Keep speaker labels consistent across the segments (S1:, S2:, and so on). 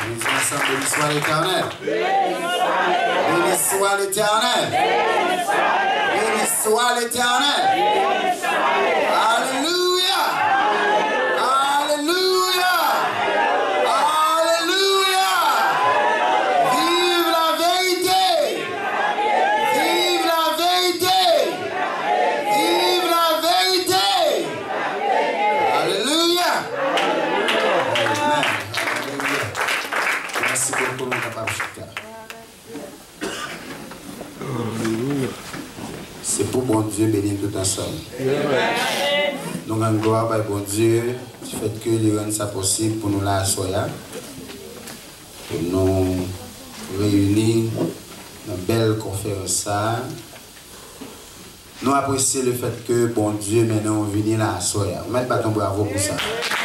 S1: Nous disons ensemble, béni soit l'Éternel. Béni soit l'Éternel. Béni soit l'Éternel. Alléluia. Alléluia. Alléluia. Vive la vérité. Vive la vérité. Vive la vérité. Alléluia. Amen. Alléluia. Merci beaucoup, mon papa. C'est pour bon Dieu bénir tout ensemble. Nous rendons gloire à bon Dieu du fait que il rend ça possible pour nous là à Soya, pour nous réunir dans une belle conférence. Nous apprécions le fait que bon Dieu maintenant venu là à Soya. On met le bâton bravo pour ça.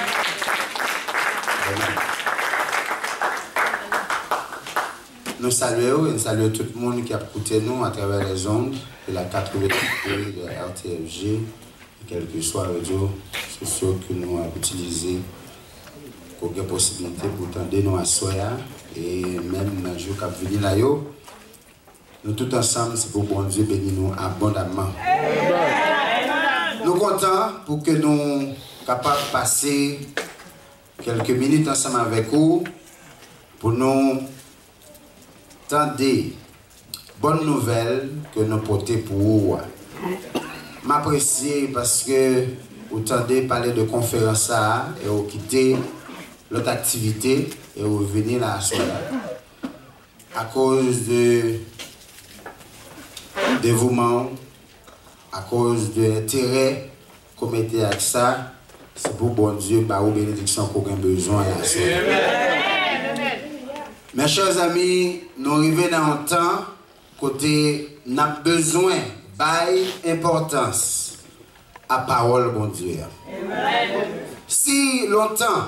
S1: Nous saluons et nous saluons tout le monde qui a écouté nous à travers les ondes de la 88 de la RTFG, et quel que soit le réseau sociaux que nous avons utilisé pour avoir possibilité pour tendre nous à Soya et même dans le jour qui a venu là, nous tous ensemble, c'est pour bon Dieu bénir nous abondamment. Nous sommes contents pour que nous soyons capables de passer quelques minutes ensemble avec vous pour nous tendez bonne nouvelle que nous portons pour vous. M'apprécier parce que vous tendez parler de conférence et vous quittez l'autre activité et vous venez là à cause de dévouement, à cause de l'intérêt qu'on mettait avec ça. C'est pour bon Dieu, par vos bénédictions qu'on a besoin. Mes chers amis, nous arrivons dans un temps côté nous avons besoin d'importance à la parole bon Dieu. Amen. Si longtemps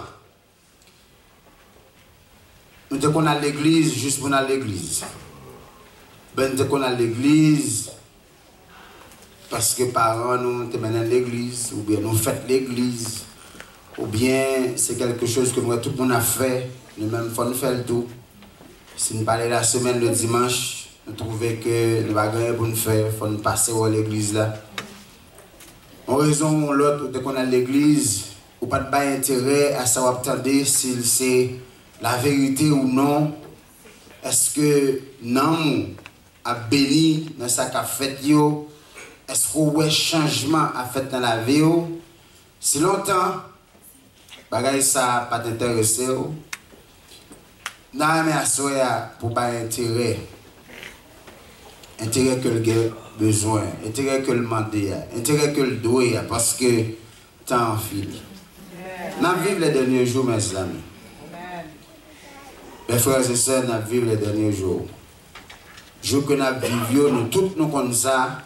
S1: nous sommes à l'église juste pour aller à l'église, nous sommes à l'église parce que parents nous sommes à l'église, ou bien nous faisons l'église, ou bien c'est quelque chose que tout le monde a fait, nous-mêmes nous faisons le tout. Si nous parlons la semaine le dimanche, nous trouvons que nous n'avons rien pour nous faire, il faut nous passer à l'église là. En raison de l'autre, dès qu'on a l'église, ou pas de intérêt à savoir attendre si c'est la vérité ou non. Est-ce que non a béni dans sa qu'a fait yo? Est-ce qu'on a changement à fait dans la vie? Si longtemps, bagay ça pas t'intéresser. Non, mais à Soya, pour pas intérêt que le gars besoin, intérêt que le mandé, intérêt que le doit, parce que temps fini. Nous vivons les derniers jours, mes amis. Mes frères et sœurs, nous vivons les derniers jours. Jours que nous vivons, nous tous nous comme ça.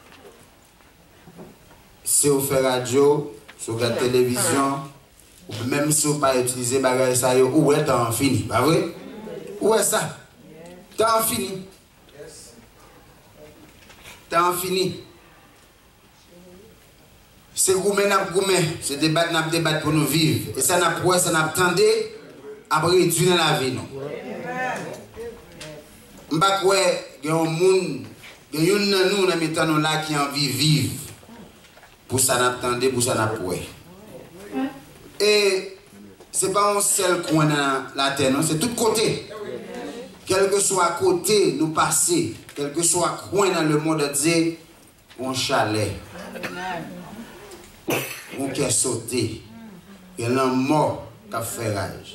S1: Si vous faites radio, sur la télévision, ou même si vous ne pas utiliser bagage ça, où est temps fini, pas vrai? Où est ça? Temps fini. Temps fini. C'est gourmet, c'est débat pour nous vivre. Et ça n'a pas, ça n'a pas tendu à réduire la vie. Je ne sais pas qu'il y a un monde, il y a nous là qui ont envie de vivre. Pour ça n'a pas tendu, pour ça n'a pas. Et ce n'est pas un seul coin dans la terre, c'est tout côté. Quel que soit côté, nous passer, quel que soit coin dans le monde, dire, on chalet, on qui est sauté, il y a un mort qui a fait rage.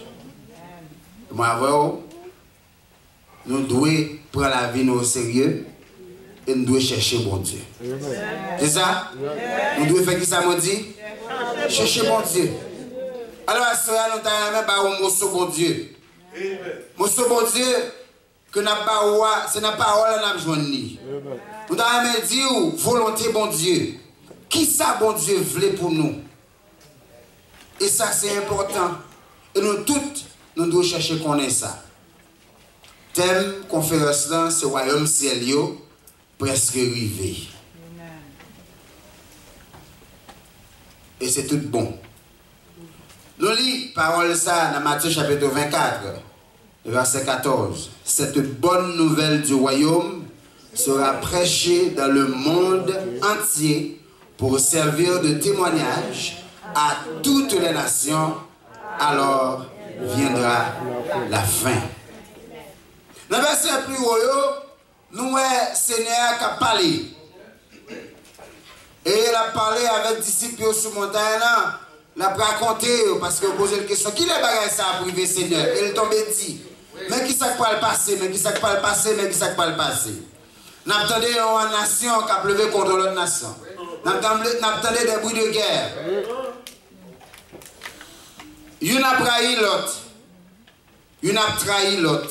S1: Nous devons prendre la vie au sérieux et nous devons chercher bon Dieu. C'est ça? Nous devons faire qui ça me dit? Chercher bon Dieu. Alors, à ce moment-là, nous avons un mot bon Dieu. Mot bon Dieu, que n'a pas c'est la parole que nous avons joigné. Nous avons dit volonté bon Dieu. Qui ça bon Dieu voulait pour nous? Et ça c'est important. Et nous toutes, nous devons chercher qu'on ait ça. Thème conférence là, c'est royaume ciel presque arrivé. Et c'est tout bon. Nous lisons parole ça dans Matthieu chapitre 24. Verset 14. Cette bonne nouvelle du royaume sera prêchée dans le monde entier pour servir de témoignage à toutes les nations. Alors viendra la fin. Dans le verset plus haut, nous voyons le Seigneur qui a parlé. Et il a parlé avec les disciples sur la montagne. Il a raconté, parce que vous posez la question, qui est bagage ça a privé Seigneur? Il tombe dit, mais qui ça va le passer, mais qui ça va le passer, mais qui ça va le passer? Nous attendons une nation qui a pleuvé contre l'autre nation. Nous attendons des bruits de guerre. Il a trahi l'autre. Il a trahi l'autre.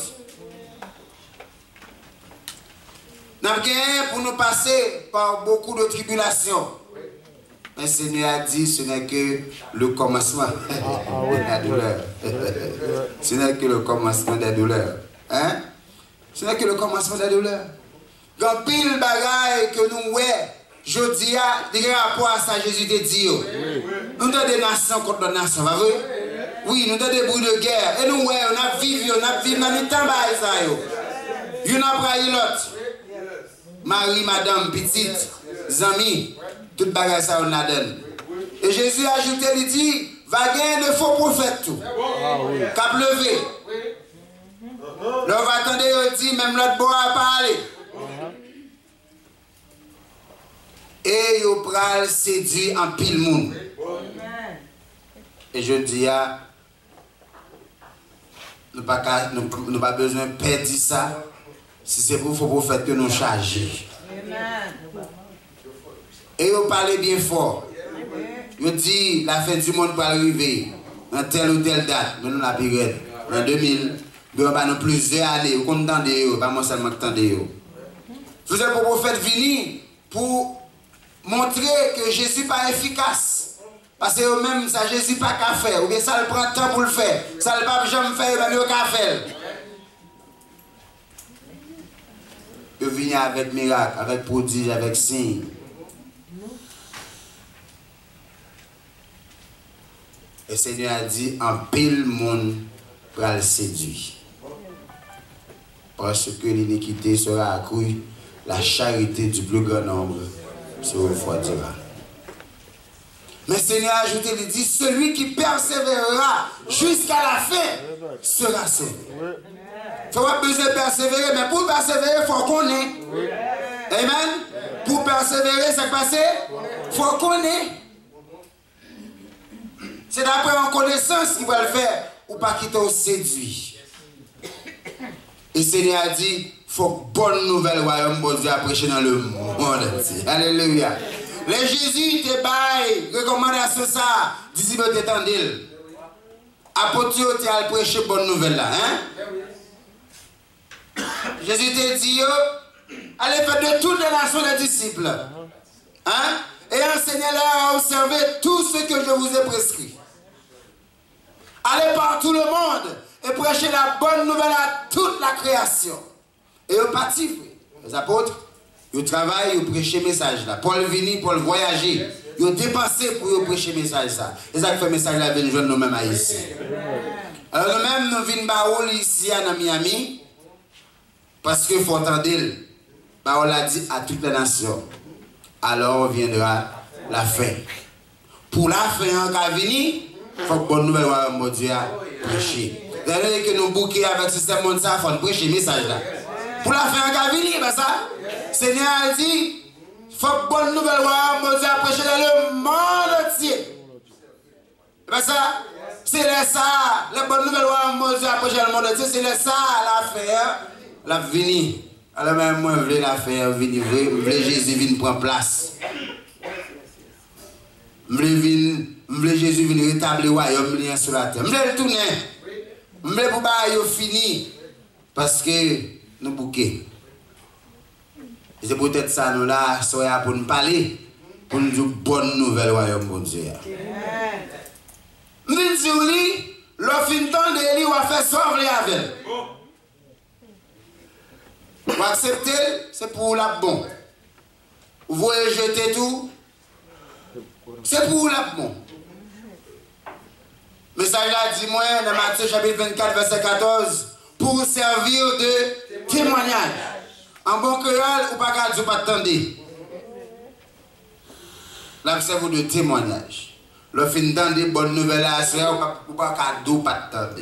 S1: Nous avons gagné pour nous passer par beaucoup de tribulations. Mais le Seigneur a dit ce n'est que le commencement de la douleur. Ce n'est que le commencement des douleurs. Hein? Ce n'est que le commencement des douleurs. Quand pile bagaille que nous voyons, je dis à des rapport à ça, Jésus te dit. Nous avons des nations contre des nations, pas vrai? Oui, nous avons des bruits de guerre. Et nous voyons, on a vécu dans le temps de il y en a braillé l'autre. Marie, madame, petite, amis, tout bagage ça on a donné. Et Jésus a ajouté, il dit, va gagner de faux prophètes tout. Cap levé. Là, on va attendre, il dit, même l'autre bois a parlé. Et il pral séduit en pile monde. Et je dis, nous n'avons pas besoin de perdre ça. Si c'est pour faux prophètes que nous chargeons. Et vous parlez bien fort. Vous dites la fin du monde va arriver dans telle ou telle date, mais nous la période. En 2000, nous avons plusieurs années. Vous entendez, pas moi seulement entendez. Vous êtes pour prophète venir pour montrer que Jésus n'est pas efficace. Parce que même ça, Jésus n'est pas qu'à faire. Ou bien ça le prend temps pour le faire. Ça ne va jamais faire, mais il n'y a qu'à faire. De venir avec miracle, avec prodige, avec signe. Et le Seigneur a dit, en pile monde pour le séduire. Parce que l'iniquité sera accrue, la charité du plus grand nombre se refroidira. Mais le Seigneur a ajouté, il dit, celui qui persévérera jusqu'à la fin sera sauvé. Il faut pas besoin de persévérer, mais pour persévérer, il faut qu'on ait. Amen. Pour persévérer, ça passe, il faut qu'on ait. C'est d'après en connaissance qu'il va le faire, ou pas qu'il t'a séduit. Et le Seigneur a dit, il faut que bonne nouvelle royaume de Dieu à prêcher dans le monde entier. Alléluia. Les Jésus te baille, recommandation ça, disciples t'étendent. Apôtre tu as prêché bonne nouvelle là, hein? Jésus te dit, allez faire de toutes les nations des disciples. Hein? Et enseignez-leur à observer tout ce que je vous ai prescrit. Allez par tout le monde et prêchez la bonne nouvelle à toute la création. Et au parti, les apôtres, ils travaillent, ils prêchent le message là. Paul vini, Paul voyager. Ils ont dépensé pour prêcher le message ça. Et ça fait le message là, nous joindre nous-mêmes ici. Alors nous-mêmes, nous venons ici à Miami. Parce qu'il faut entendre, on l'a dit à toutes les nations. Alors viendra la fin. Pour la fin, en cas venir, il faut que bonne nouvelle royaume de Dieu prêcher. D'ailleurs, que nous bouquons avec ce système monde, il faut prêcher le message là. Pour la fin, en cas venir, ben ça, Seigneur a dit, il faut que bonne nouvelle royaume de Dieu prêcher dans le monde entier. Ben ça, c'est ça, la bonne nouvelle royaume de Dieu prêcher dans le monde entier, c'est ça l'affaire. La venir. Alors même moi, je voulais la faire venir. Je voulais Jésus vienne prendre place. Je voulais Jésus venir rétablir le royaume sur la terre. Je voulais le tourner. Je voulais pour que fini. Parce que nous bouquons. C'est peut-être ça, nous là, soyons pour nous parler. Pour nous dire bonne nouvelle royaume de Dieu. Je veux dire, l'offre de lui, on va faire sauver avec. Vous acceptez, c'est pour la bon. Vous voulez jeter tout, c'est pour la bon. Le message là dit moi dans Matthieu chapitre 24, verset 14, pour servir de témoignage. En bon créole, ou pas qu'à dire pas attendre. Là, servez de témoignage. Le fin dans des bonnes nouvelles à ce ou pas qu'à dire pas attendre.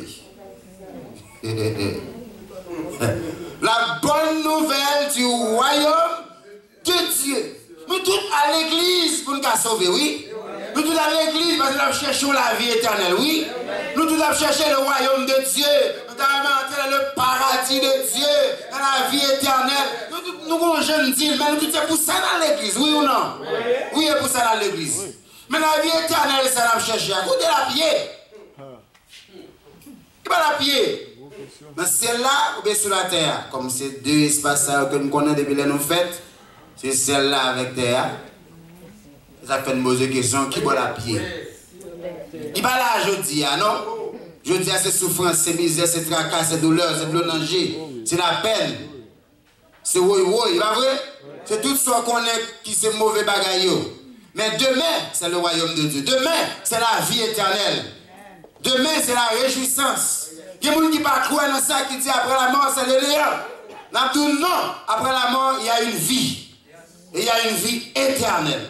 S1: La bonne nouvelle du royaume de Dieu. Nous tous à l'église pour nous sauver, oui. Nous tous à l'église parce que nous cherchons la vie éternelle, oui. Nous tous à chercher le royaume de Dieu. Nous allons entrer dans le paradis de Dieu, dans la vie éternelle. Nous sommes jeunes deal, mais nous tous c'est pour ça dans l'église, oui ou non? Oui, c'est pour ça dans l'église. Mais la vie éternelle, c'est la chercher. Écoutez la pied. Il va la pied. Mais celle-là, ou bien sur la terre, comme c'est deux espaces que nous connaissons depuis les nous fêtes, c'est celle-là avec terre. Ça fait une bonne question, qui boit la pied? Il va là, je dis, non? Je dis, c'est souffrance, c'est misère, c'est tracas, c'est douleur, c'est danger, c'est la peine. C'est oui, pas vrai? C'est tout ce qu'on est qui c'est mauvais bagaille. Mais demain, c'est le royaume de Dieu. Demain, c'est la vie éternelle. Demain, c'est la réjouissance. Il y a des gens qui ne croient pas dans ça, qui disent après la mort, c'est le néant. Non, après la mort, il y a une vie. Et il y a une vie éternelle.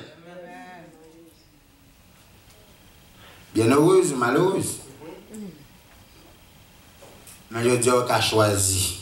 S1: Bien heureuse ou malheureuse. Mais je dis qu'on a choisi.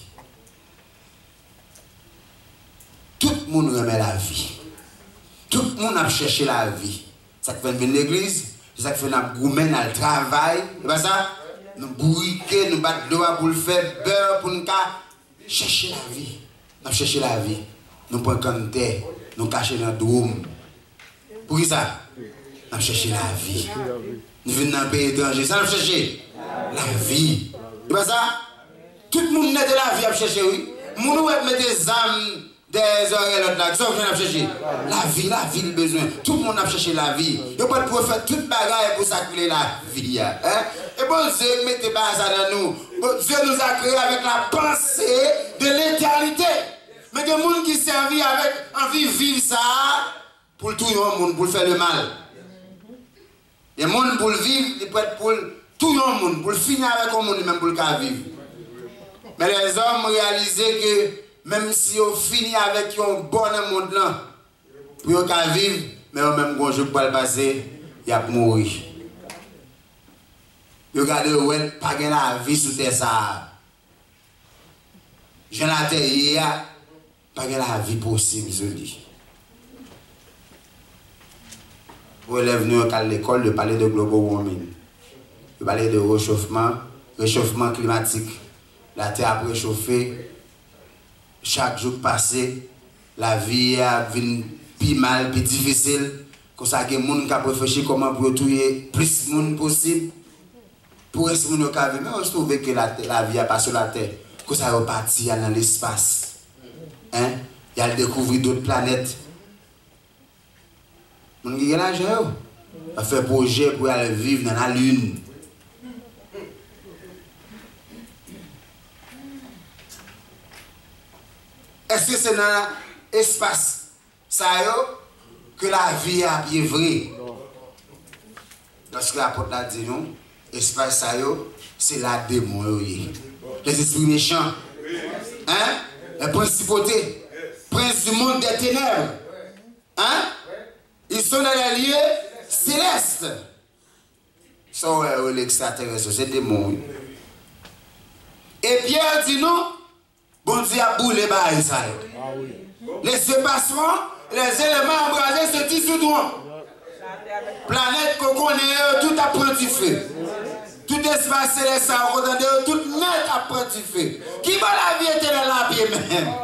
S1: Tout le monde remet la vie. Tout le monde a cherché la vie. Ça fait venir l'église, ça fait venir gourmet dans le travail. C'est pas ça? Nous bourriquer, nous battre l'eau pour le faire beurre, pour nous chercher la vie. Nous chercher la vie. Nous prenons canter, nous cacher dans le dôme. Pour qui ça? Nous chercher la vie. Nous venons dans un pays étranger, ça nous chercher la vie. C'est pas ça? Tout le monde est de la vie à chercher, oui. Nous mettons des âmes, des oreilles, l'autre là, qui sont venus à chercher. La vie, le besoin. Tout le monde a cherché la vie. Il n'y a pas de pouvoir faire toute bagarre pour s'acculer la vie. Hein? Et bon Dieu, mettez pas ça dans nous. Bon Dieu nous a créés avec la pensée de l'éternité. Mais des gens qui servent avec envie de vivre ça pour tout le monde, pour faire le mal. Les gens pour le vivre, ils prêtent pour tout le monde, pour le finir avec le monde, même pour le cas vivre. Mais les hommes réalisaient que même si on finit avec un bon monde là, pour le cas vivre, mais au même quand je peux le passer, il a mourir. Regardez où elle pas la vie sous terre ça. Je la terre hier, pas la vie possible, je dis. Vous êtes venu à l'école de parler de global warming, de parler de réchauffement climatique. La terre a réchauffé, chaque jour passé, la vie a devenu plus mal, plus difficile. Comme ça, il y a des gens qui ont réfléchi comment pour tuer plus de monde possible. Pour rester dans le cas, mais on se trouve que la vie a passé sur la terre. Comme ça, on partit dans l'espace. Hein? Il y a découvrir d'autres planètes. On a l'argent. On fait un projet pour aller vivre dans la Lune. Est-ce que c'est dans l'espace ça que la vie a bien vrai? Lorsque l'apôtre l'a dit non, l'espace ça c'est la démon. Les esprits méchants. Hein? Les principautés. Princes du monde des ténèbres. Hein? Ils sont dans les lieux célestes. Ils sont l'extraterrestre, c'est des démons. Et Pierre dit non, bon Dieu a boulé les ça. Les sépassements, les éléments embrasés se dissoudront. Planète qu'on connaît, tout a pris feu. Tout espace céleste, tout net a pris feu. Qui va la vie éternelle à pied même?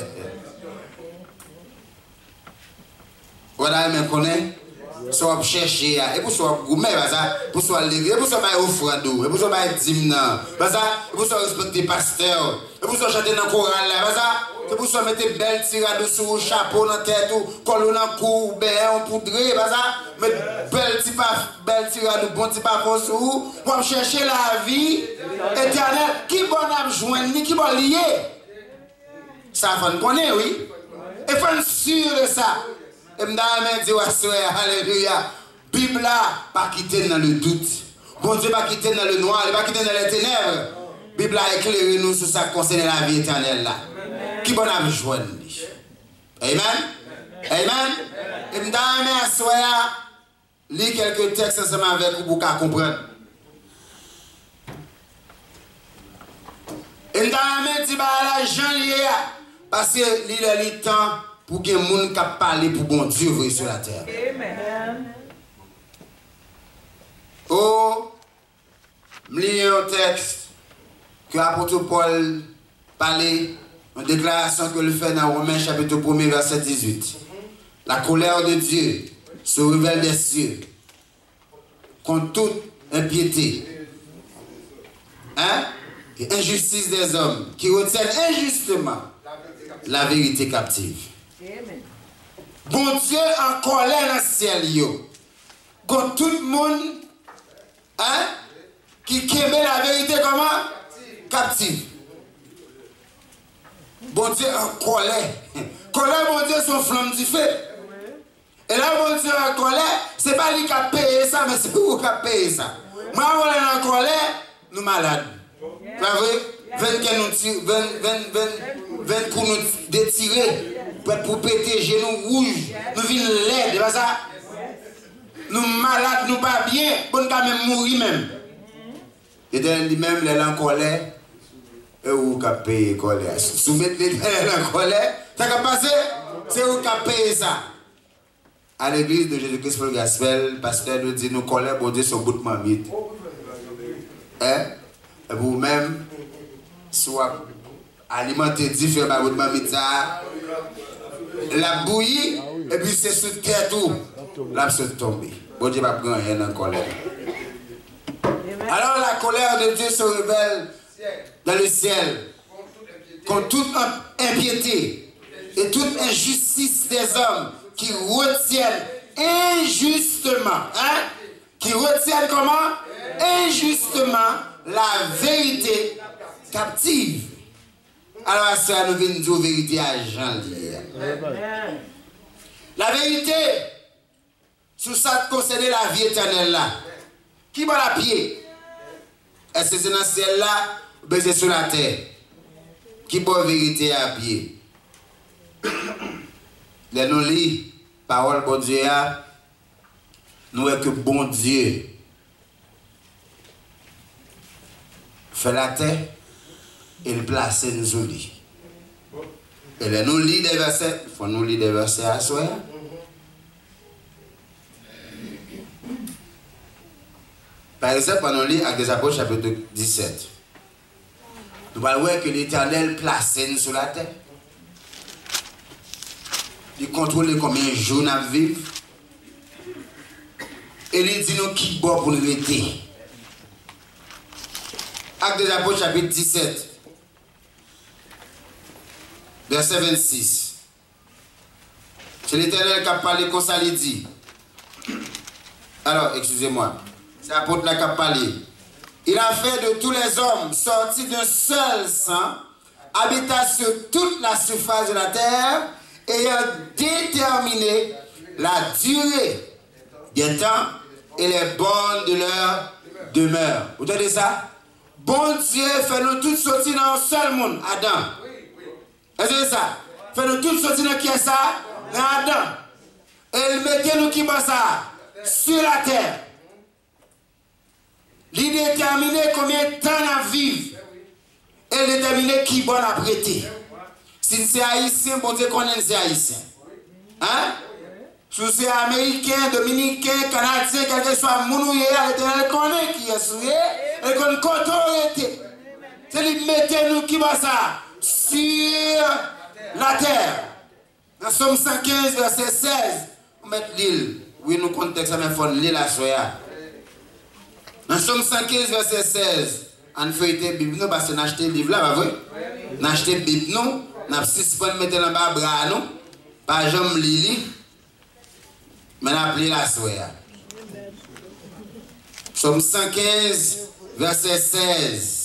S1: Voilà, mais connaît. Soit chercher, et pour soit gourmet, pour soit l'église, et pour soit offrande, et pour soit dîme, et pour soit respecter pasteur, et pour soit chanter dans le choral, et pour soit mettre belle tirade sur le chapeau dans la tête, colonne dans le cou, béon, poudré, mettre belle tirade, bon petit parfum sur vous, pour chercher la vie éternelle. Qui bon à joindre, qui bon lier? Ça, il faut connaître, oui. Et il faut être sûr de ça. Et je me dis, alléluia, Bible là, pas quitter dans le doute. Bon Dieu, pas quitter dans le noir, pas quitter dans les ténèbres. Bible a éclairé nous sur ça concerne la vie éternelle là. Qui bon a besoin de lui. Amen. Amen. Et me donne à soya lire quelques textes ensemble avec vous pour comprendre. Et me donne dit bah la Jean lié parce que il est le temps pour que les gens puissent parler pour bon Dieu vrai sur la terre. Amen. Oh, je lis un texte que l'apôtre Paul parlait, une déclaration que le fait dans Romains chapitre 1 verset 18. La colère de Dieu se révèle des cieux contre toute impiété, et injustice des hommes qui retiennent injustement la vérité captive. Amen. Bon Dieu en colère dans le ciel, contre tout le monde qui aimait la vérité comment? Captive. Bon Dieu en colère. Colère, bon Dieu, son flamme du feu. Et là, bon Dieu en colère, ce n'est pas lui qui a payé ça, mais c'est vous qui a payé ça. Moi, on est en colère, nous malades. Pas vrai? 20 coups nous détirés pour péter genoux rouges. Nous venons laides, c'est pas ça? Nous malades, nous pas bien, bon quand même mourir même. Et dans lui-même, les en colère, et où qu'a payé colère. Soumettre les en colère, ça va passer, c'est où qu'a payé ça. À l'église de Jésus-Christ pour le gospel, pasteur nous dit nous colère, bon Dieu, sur bout de mamite. Et vous-même, soit alimenter différent par votre mamite, la bouillie, et puis c'est sous terre tout. Là, c'est tombé. Bon Dieu va prendre rien en colère. Alors la colère de Dieu se révèle dans le ciel contre toute impiété et toute injustice des hommes qui retiennent injustement, qui retiennent comment? Injustement la vérité captive. Alors ça nous vient dire vérité à Jean hier. La vérité sur ça concerne la vie éternelle là. Qui va la pied? Est-ce que c'est dans le ciel là ou c'est sur la terre? Qui va la vérité à pied? Les nous lit parole bon Dieu, nous voyons que bon Dieu fait la terre et le place nous sur lui. Et les nous lit des versets, il faut nous lire des versets à soi. Par exemple, on lit avec des apôtres chapitre 17. Nous allons voir que l'Éternel place nous sur la terre. Il contrôle combien de jours nous vivons. Et il dit nous qui bon pour nous aider. Actes des apôtres chapitre 17. Verset 26. C'est l'Éternel qui a parlé comme ça, il dit. Alors, excusez-moi. C'est l'apôtre qui a parlé. Il a fait de tous les hommes sortis d'un seul sang, habitant sur toute la surface de la terre, ayant déterminé la durée des temps et les bornes de leur demeure. Vous entendez ça? Bon Dieu fait nous tous sortir dans un seul monde, Adam. Est-ce que c'est ça? Fait nous tous sortir dans qui est ça? Dans Adam. Et il mettait nous qui va ça? Sur la terre. Il déterminait combien de temps on vivre. Et il déterminait qui bon à prêter. Si c'est haïtien, bon Dieu connaît c'est haïtien. Hein? Si c'est américain, dominicain, canadien, quel que soit mounouye, elle connaît qui est souillé, elle connaît qu'autorité. C'est lui mettait nous qui va ça sur la terre. Dans Somme 115, verset 16, on met l'île. Oui, nous contexte, mais il faut l'île à soya. Dans Somme 115, verset 16, on fait la Bible, nous, parce qu'on a acheté le livre là, pas vrai? On a acheté la Bible, nous, on a suspendu mettre dans le bras, nous, par exemple, Lili, mais on a appelé la soya. Somme 115, verset 16.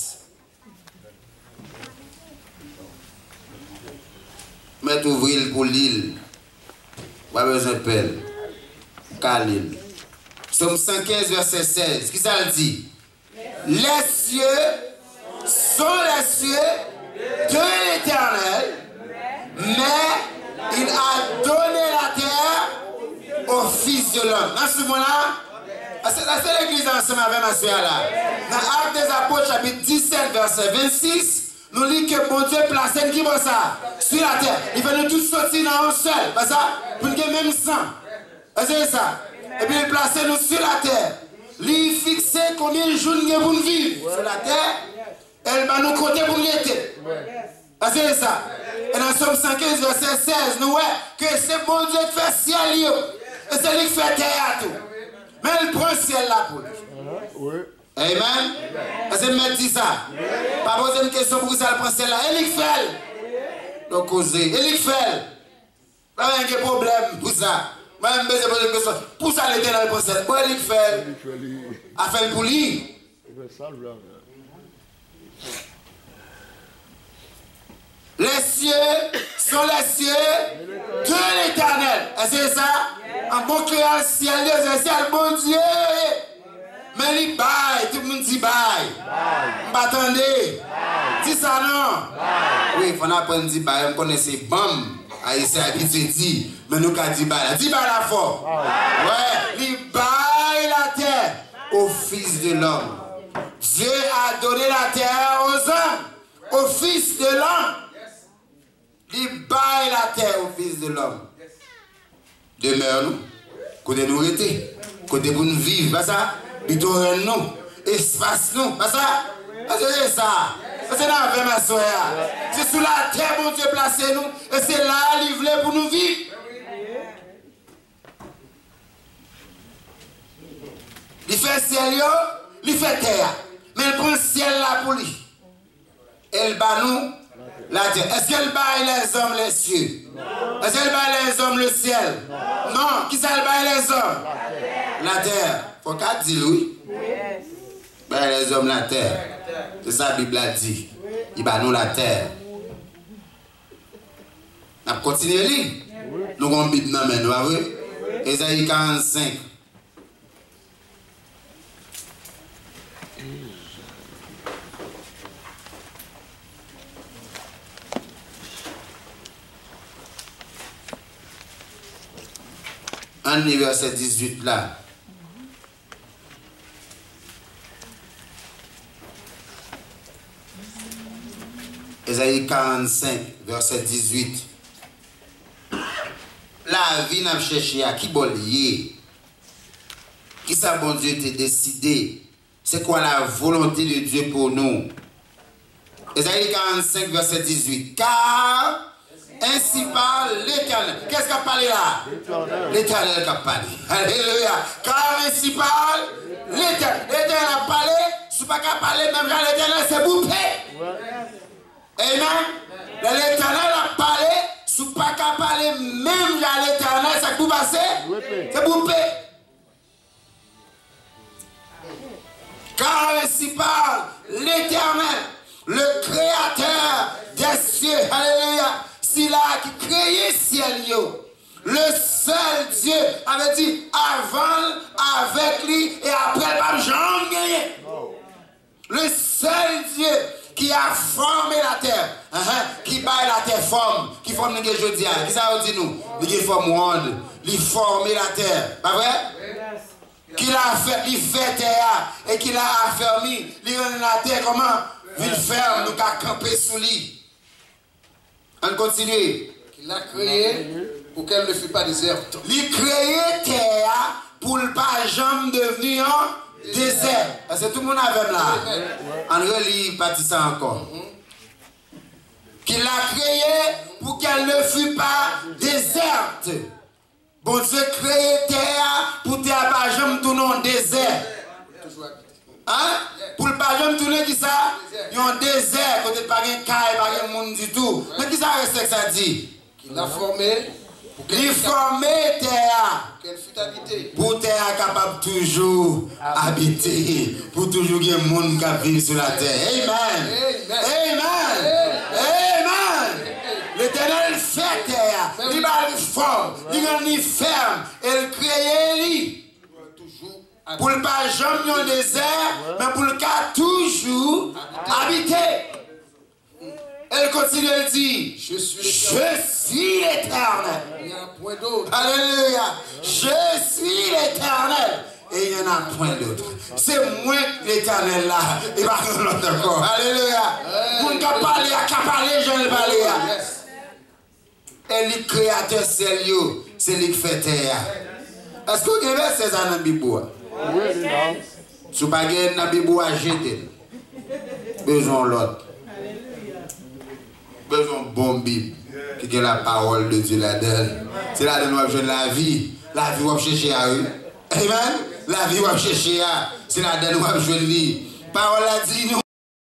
S1: Mettre ouvrir pour l'île. Pas besoin de pelle. Car l'île. Somme 115, verset 16. Qui ça le dit? Les cieux sont les cieux de l'Éternel, mais il a donné la terre au Fils de l'homme. Dans ce moment-là, c'est l'église ensemble avec ma soeur là. Dans Actes des Apôtres, chapitre 17, verset 26, nous lisons que bon Dieu place qui va ça sur la terre. Il fait nous tous sortir dans un seul. Pas ça? Pour nous même sang. C'est ça. Et puis il place nous sur la terre. Il fixe combien de jours nous pour vivre sur la terre. Elle va nous compter pour nous être. C'est ça. Et dans Somme 115, verset 16, nous voyons que c'est bon Dieu qui fait ciel. Et c'est lui qui fait terre tout. Mais il prend le ciel là pour lui. Amen. Est-ce que je dit ça? Pas poser une question pour ça, il prend le ciel là. Et il fait. Donc, causer. Et il fait. Pas de problème pour ça. Moi, je me pose une question. Pour ça, il était dans le ciel. Pourquoi il fait? A fait pour lui. Les cieux sont les cieux de l'Éternel. C'est ça? En bon créole, ciel, c'est ciel, bon Dieu. Mais il baille, tout le monde dit baille. M'attendez. Dis ça non? Oui, il faut apprendre à dire baille. On connaît ces bombes. C'est habitué dit. Mais nous, quand dit baille, dis baille la fort. Ouais, il baille la terre au Fils de l'homme. Dieu a donné la terre aux hommes, au Fils de l'homme. Il baille la terre au Fils de l'homme. Demeure nous, côté nous rester, côté pour nous vivre, pas ça? Plutôt nous, espace nous, pas ça? C'est ça. C'est là avec ma soeur. C'est sous la terre, mon Dieu, placé nous, et c'est là, il voulait pour nous vivre. Il fait ciel, il fait terre, mais il prend le ciel là pour lui. Elle bat nous. Est-ce qu'elle baille les hommes les cieux? Est-ce qu'elle baille les hommes le ciel? Non. Qui ça baille les hommes? La terre. Faut qu'elle dise oui. Baille les hommes la terre. C'est ça la Bible a dit. Il baille nous la terre. On continue à lire. Nous avons une Bible dans nous, vous voyez? Ésaïe 45. En verset 18 là. Ésaïe 45, verset 18. La vie n'a cherché à qui bollier. Qui ça, bon Dieu, t'a décidé? C'est quoi la volonté de Dieu pour nous? Ésaïe 45, verset 18. Car ainsi parle l'Éternel. Qu'est-ce qu'a parlé là? L'Éternel qui a parlé. Alléluia. Car ainsi parle l'Éternel. L'Éternel a parlé. Si pas qu'à parler, même quand l'Éternel s'est bouffé. Amen. L'Éternel a parlé. Si pas qu'à parler, même quand l'Éternel s'est bouffé. C'est bouffé. Car ainsi parle l'Éternel, le Créateur des cieux. Alléluia. C'est là qui créait ciel, le seul Dieu avait dit avant, avec lui et après, pas jamais gagné. Le seul Dieu qui a formé la terre, qui baille la terre forme, qui forme nous aujourd'hui. Qui ça veut dire nous? Il forme monde, il forme la terre. Pas vrai? Qui l'a fait, il fait terre et qui l'a affermi, il rend la terre comment? Il ferme, nous qu'à camper sous lui. On continue.
S2: Il l'a créé pour qu'elle ne fût pas déserte.
S1: Il créé terre pour ne pas jamais devenir un désert. Parce que tout le monde avait là. On relit pas dit ça encore. Qu'il l'a créé pour qu'elle ne fût pas déserte. Bon Dieu créé terre pour ne pas jamais tourner en désert. Hein? Pour ne pas jamais tourner qui ça? Il y a un désert, côté pas de caille, pas de monde du tout. Mais qui ça reste que ça dit?
S2: Qu'il l'a formé
S1: pour qu'elle terre.
S2: Qu'elle fût habitée.
S1: Pour terre capable toujours habiter. Pour toujours qu'il y ait un monde qui vit sur la terre. Amen. Amen. Amen. L'Éternel fait terre. Il va le forme. Il va le ferme. Elle crée lui.
S2: Toujours
S1: Pour ne pas jamais un désert, mais pour le cas toujours habiter. Elle continue, elle dit, je suis l'Éternel.
S2: Il n'y a point d'autre.
S1: Alléluia. Je suis l'Éternel. Et il n'y en a point d'autre. C'est moi l'Éternel là. Et pas l'autre encore. Alléluia. Pour ne pas parler, à parler, je ne parle pas. Et le créateur, c'est lui qui fait terre. Est-ce que vous avez ces dans la Bible? Oui, non. Si vous n'avez pas dans la Bible, jetez. Besoin de l'autre. Besoin de bon Bible. Qui est la parole de Dieu là-dedans. C'est là-dedans où je la vie. La vie où je cherche à eux. Amen. La vie où je cherche à. C'est là-dedans où je lis. Parole a dit nous.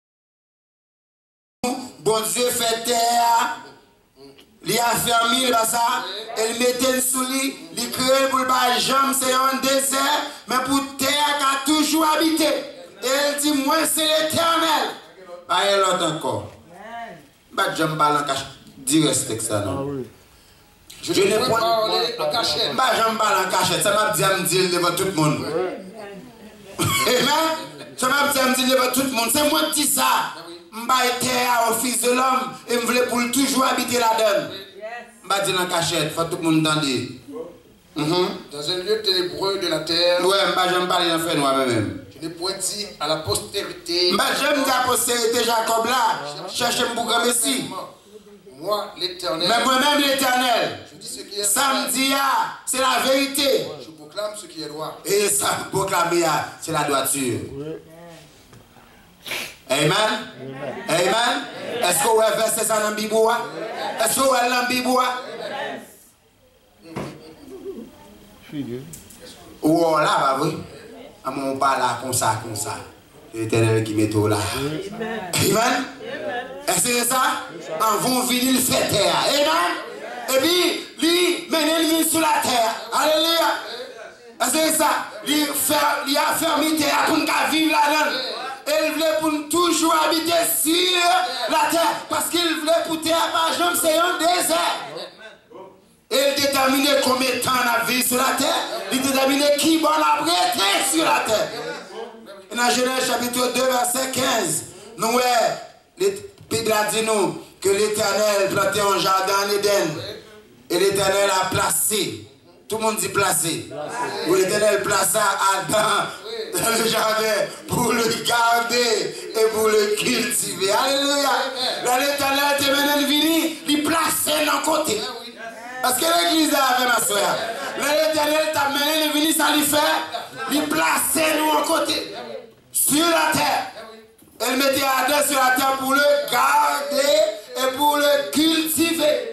S1: Bon Dieu fait terre. Il a fermé ça, il mettait sous lui, il créait pour le bas jambe, c'est un désert, mais pour terre qui a toujours habité. Et il dit, moi c'est l'Éternel. Pas l'autre encore. Pas jambe parle en cachette. Dis respect ça non.
S2: Je ne peux pas parler en cachette.
S1: Pas jambe parle en cachette. Ça m'a dit à me dire devant tout le monde. Amen. Ça m'a dit à me dire devant tout le monde. C'est moi qui dis ça. Je suis au fils de l'homme et je voulais pour toujours habiter là-dedans. Je dis dans la cachette, il faut tout le monde entendre.
S2: Dans un lieu ténébreux de la terre.
S1: Oui, je ne parle pas de moi-même.
S2: Je n'ai point dit à la postérité.
S1: J'aime la postérité Jacob là. Cherchez mon bouquin ici.
S2: Moi, l'Éternel.
S1: Mais moi-même l'Éternel.
S2: Je dis ce qui est
S1: samedi, c'est la vérité.
S2: Je proclame ce qui est droit.
S1: Et ça proclamer, c'est la droiture. Amen. Amen. Est-ce que vous avez versé ça dans la Bible? Est-ce que vous avez dans la Bible? Ou là, bah oui. On parle là comme ça, comme ça. L'Éternel qui met tout là. Amen. Est-ce que c'est ça? En vont venir le faire terre. Amen. Et puis, lui, mener sur la terre. Alléluia. Est-ce que c'est ça? Il a fermé terre pour nous vivre là-dedans. Et il voulait pour nous toujours habiter sur la terre. Parce qu'il voulait pour terre, par exemple, c'est un désert. Et il déterminait combien de temps on a vécu sur la terre. Il déterminait qui bon a prêté sur la terre. Et dans Genèse chapitre 2, verset 15, nous, Bible a dit nous que l'Éternel plantait un jardin en Éden. Et l'Éternel a placé. Tout le monde dit placé. Où l'Éternel plaça Adam dans le jardin pour le garder et pour le cultiver. Alléluia. Là, l'Éternel était maintenant venu, il plaçait dans le côté. Parce que l'église avait ma soeur. Là, l'Éternel t'a mené venu, ça lui fait, il plaçait nous en côté. Sur la terre. Elle mettait Adam sur la terre pour le garder et pour le cultiver.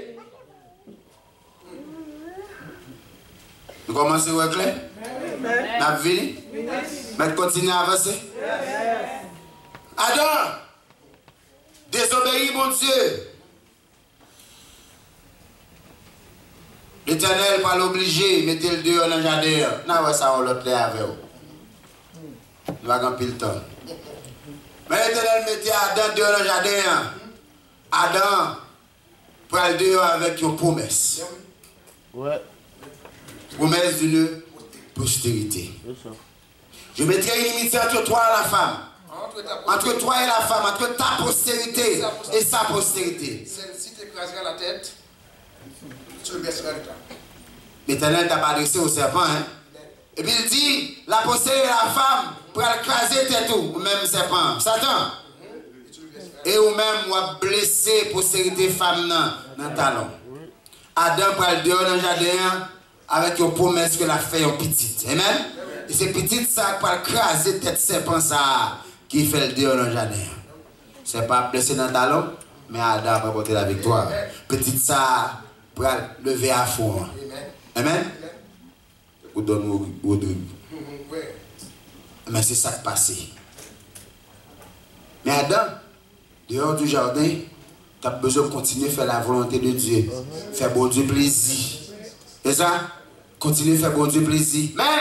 S1: Vous commencez à clair? N'a vu? Mais continuez à avancer. Adam, désobéis mon Dieu. L'Éternel pas l'obliger, mettez le dehors dans le jardin. N'a ça on l'autre là avec vous. Nous avons pile temps. Mais l'Éternel mettait Adam dehors dans le jardin. Adam, pour aller dehors avec une promesse. Ouais. Promesse d'une postérité. Je mettrai une limite entre toi et la femme. Entre toi et la femme, entre ta postérité et sa postérité.
S2: Celle-ci t'écrasera la tête, tu le baisseras le temps.
S1: L'Éternel t'a pas adressé au serpent. Hein? Et puis il dit, la postérité de la femme pour écraser tête ou même serpent. Satan. Et ou même ou blesser postérité femme dans le talon. Adam pour aller dehors dans le jardin avec une promesse que la fait en petite. Amen. Et c'est petite ça pour écraser tête serpent ça qui fait le dehors dans le jardin. C'est pas blessé dans le talon, mais Adam va porter la victoire. Petite ça pour lever à fond. Amen. Ou donne au deux. Mais c'est ça qui passe. Mais Adam, dehors du jardin, tu as besoin de continuer à faire la volonté de Dieu. Faire bon Dieu plaisir. C'est ça? Continuer à faire bon Dieu plaisir. Mais,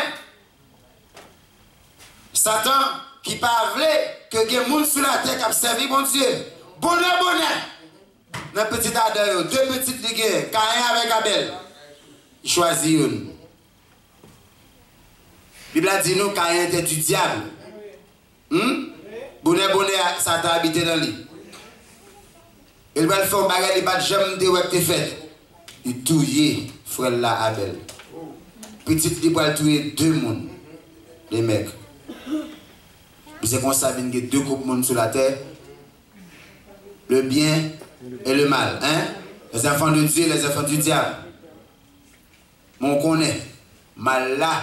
S1: Satan, qui parle que des gens sur la terre qui ont servi bon Dieu. Bonheur. Dans petit Adam, deux petites ligues, Caïn avec Abel. Il choisit une. Bible a dit nous Caïn était du diable. Bonnet, Satan habité dans lui. Il va faire un bagage, il va jamais dire où tu fait. Il touille frère là Abel. Petit, il va tuer 2 personnes. Les mecs. C'est comme ça qu'il y a 2 groupes de monde sur la terre. Le bien et le mal. Hein? Les enfants de Dieu et les enfants du diable. Mais on connaît. Mal là.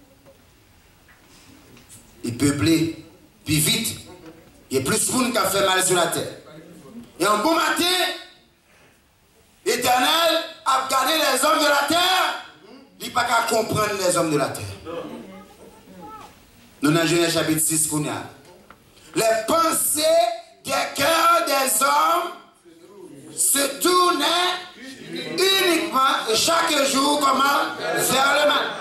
S1: Il peuplé. Puis vite. Il y a plus de monde qui a fait mal sur la terre. Et un bon matin, l'Éternel a gardé les hommes de la terre. Il n'a pas qu'à comprendre les hommes de la terre. Nous dans Genèse chapitre 6 qu'on a. Les pensées des cœurs des hommes se tournaient uniquement et chaque jour comment vers le mal.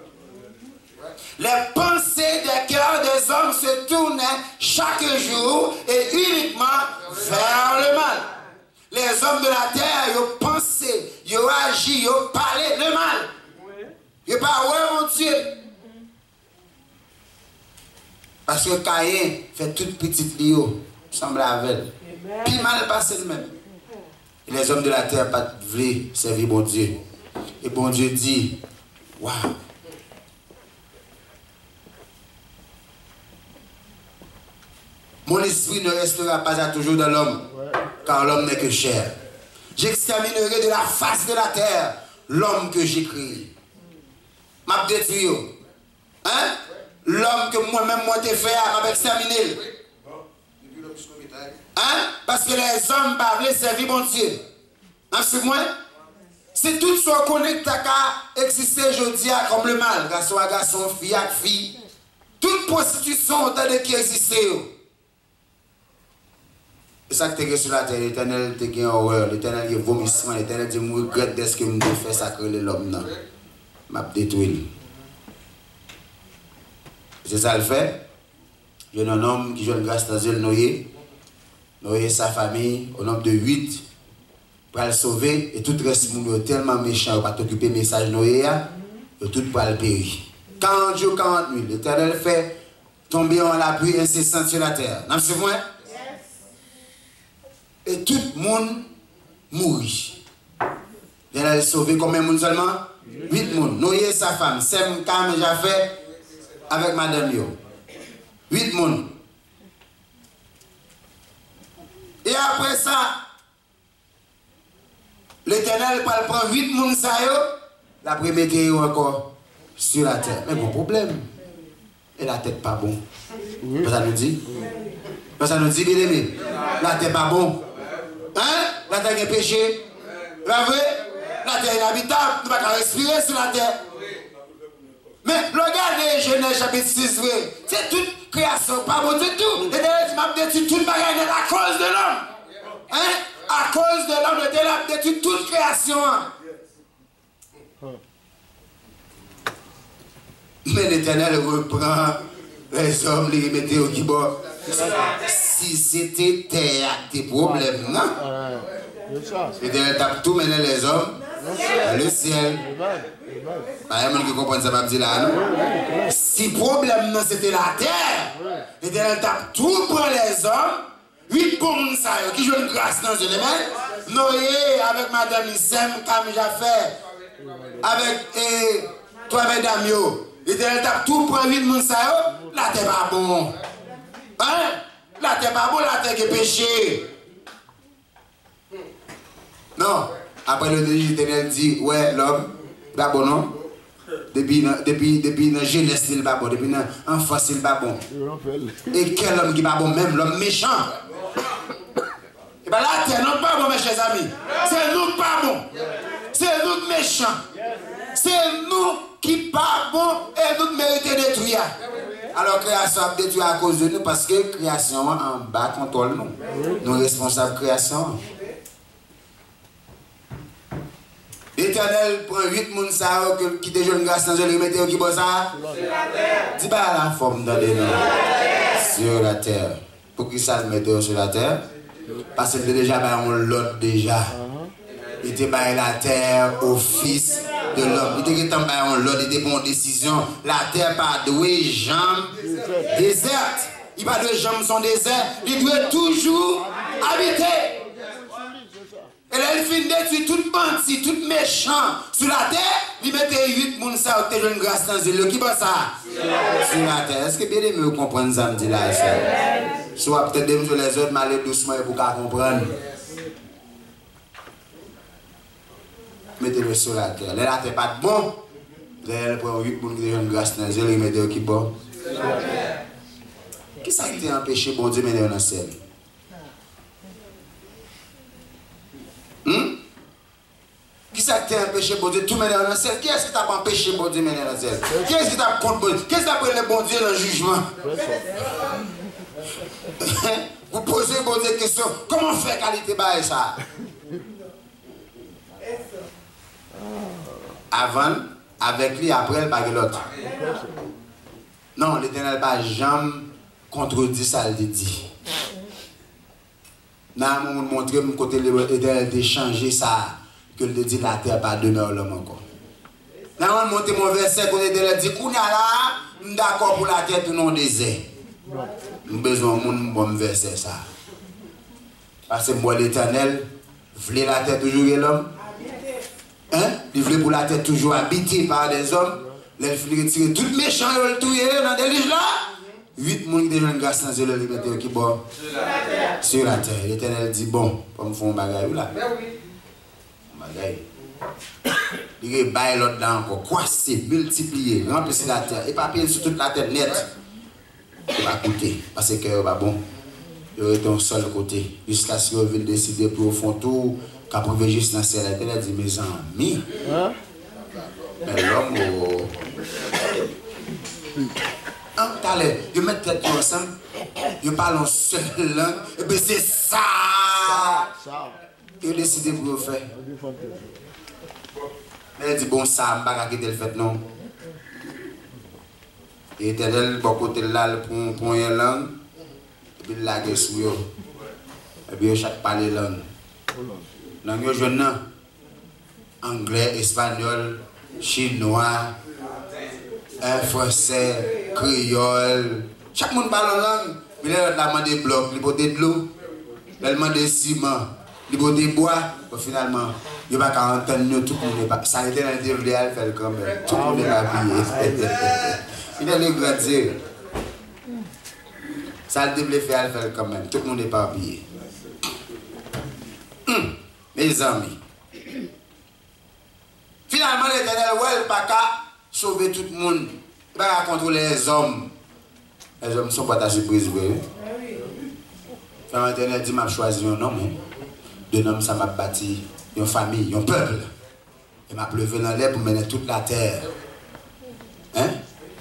S1: Les pensées des cœurs des hommes se tournaient chaque jour et uniquement vers le mal. Les hommes de la terre, ils ont pensé, ils ont agi, ils ont parlé le mal. Ils n'ont pas ouais mon Dieu. Parce que Caïn fait toute petite lio, semble avec elle. Puis mal passé le même. Et les hommes de la terre pas voulu servir bon Dieu. Et bon Dieu dit, waouh. Mon esprit ne restera pas à toujours dans l'homme, car l'homme n'est que chair. J'exterminerai de la face de la terre l'homme que j'ai créé. M'a détruit. Hein? L'homme que moi-même moi t'ai fait, m'a exterminé. Hein? Parce que les hommes ne veulent servir mon Dieu. Hein, c'est moi? C'est tout ce qu'on connaît qui a existé aujourd'hui comme le mal. Garçon à garçon, fille à fille. Toute prostitution qui existe. C'est ça que tu es sur la terre, l'Éternel te gagne horreur, l'Éternel a vomissement, l'Éternel dit, je regrette de ce que je fais sacrer l'homme. Je m'a détruit. C'est ça le fait. Il y a un homme qui joue une grâce dans le noyer. Noyer sa famille au nombre de 8 pour le sauver. Et tout le reste du monde est tellement méchant, il ne va pas t'occuper du message noyer. Et tout pour le périr. 40 jours, 40 nuits. L'Éternel fait tomber en la pluie incessante sur la terre. Non, c'est vrai? Et tout le monde mourit. Il a sauvé combien de monde seulement? 8 personnes. Noyer sa femme, Sem Kam et Jafet avec madame Yo. 8 personnes. Et après ça, l'Éternel prend 8 personnes ça yo, la première encore sur la terre. Mais bon problème. Et la tête pas bon. Ça nous dit? Ça nous dit, bien aimé? La tête pas bon. Hein? La terre est péché. La vraie? La terre est inhabitable. Nous ne pouvons pas respirer sur la terre. Mais regardez Genèse chapitre 6, c'est toute création, pas bon du tout. L'Éternel m'a détruit toute bagarre à cause de l'homme. Hein? À cause de l'homme, l'Éternel a détruit toute création. Mais l'Éternel reprend les hommes, les remettait au kibor. Si c'était terre, tes problèmes, non? L'Éternel tape tout mener les hommes, le ciel. Il y a des gens qui comprennent ça, dire là, non? Si le problème, c'était la terre, l'Éternel tape tout pour les hommes, 8 pommes qui jouent une grâce dans les mains, Noé avec madame Sem, Kam Jafet, avec toi, mesdames, l'Éternel tape tout pour 8 pommes, la terre pas bon. Hein? La terre pas bon, la terre qui est péché. Non. Après le délit, l'Éternel dit, ouais, l'homme, pas bon, non? Depuis la jeunesse, il n'est pas bon. Depuis l'enfance, il n'est pas bon. Et quel homme qui n'est pas bon, même l'homme méchant. Et bien la terre, non pas bon, mes chers amis. C'est nous pas bon. C'est nous méchants. C'est nous qui pas bon et nous méritons détruire. Alors, création a détruit à cause de nous parce que création en bas contrôle nous. Nous responsables de création. L'Éternel prend 8 personnes qui te jouent une grâce dans le remettre au qui bosse ça. Dis pas la forme dans les noms. Sur la terre. Pour qui ça le mette sur la terre? Parce que déjà, on l'autre déjà. Il était par la terre au Fils de l'homme. Il était en l'ordre, il était bon décision. La terre pas douée, jambes déserte. Il pas de jambes sont déserts. Il doit toujours habiter. Et là, il finit détruire tout bandit, tout méchant sur la terre. Il mettait 8 personnes ça, qui ont une grâce dans le qui passe ça sur la terre. Est-ce que bien aimé vous comprenez ça, me dit là? Soit peut-être des les autres, mais aller doucement pour comprendre. Mettez-le sur la terre. La terre pas de bon. Elle prend 8 personnes qui ont une grâce dans le il met qui bon. Qui ça qui t'a empêché, bon Dieu, mener dans le ciel? Qui ça t'a empêché, bon Dieu, tout mener dans le ciel? Qui est-ce qui t'a empêché, bon Dieu, mener dans le ciel? Qui est-ce qui t'a contre bon Dieu? Qui est-ce qui t'a pris le bon Dieu dans le jugement? Vous posez, bon Dieu, question, comment faire qualité bail ça? Avant, avec lui, après, il n'y a l'autre. Non, l'Éternel n'a pas jamais contredit ça, il dit. Là, je vais vous montrer mon côté l'Éternel a changé ça, que le dit la terre pas demeure l'homme encore. Là, je vais montrer mon verset, que l'Éternel dit, qu'on a là, je suis d'accord pour la terre tout non désert. J'ai besoin de mon bon verset ça. Parce que moi, l'Éternel, voulait la terre toujours et l'homme. Hein? Il voulait pour la terre toujours habiter par des hommes. Là, il voulait retirer tout méchant et le touiller dans des liges là. 8 personnes qui ont une grâce dans le liberté qui bon sur la terre. L'Éternel dit bon, comme font un bagage là. Bagage. Il y a l'autre là encore, croiser, multiplier, remplir la terre. Et pas payer sur toute la terre nette. Il va coûter. Parce que c'est pas bon. Il y a un seul côté. Jusqu'à ce qu'il décider pour au fond tout. Quand on veut juste dans le ciel, il a dit mes amis. Mais l'homme, ils mettent tête ensemble, ils parlent en seule langue, et puis c'est ça. Ils ont décidé pour le faire. Mais il dit bon, ça, je ne vais pas quitter le fait, non. Et l'Éternel, bon côté là, il prend une langue, et puis il la gueule sur eux. Et puis chaque parle langue. Langue jeune, anglais, espagnol, chinois, français, créole. Chaque monde parle en langue. Mais là, il a demandé des blocs, il a demandé de l'eau, il a demandé des ciments, il a demandé des bois. Finalement, il n'y a pas entendre tout le monde. Ça a été dans le développement, faire quand même. Tout le monde est habillé. Il a les grandir. Ça a développé, faire quand même. Tout le monde n'est pas habillé. Mes amis. Finalement, l'Éternel, ouais, il n'a pas sauver tout le monde. Il va contrôler les hommes. Les hommes ne sont pas ta surprise. Quand l'Éternel dit, m'a choisi un homme. Un homme, ça m'a bâti une famille, un peuple. Il m'a levé dans l'air pour mener toute la terre. Hein?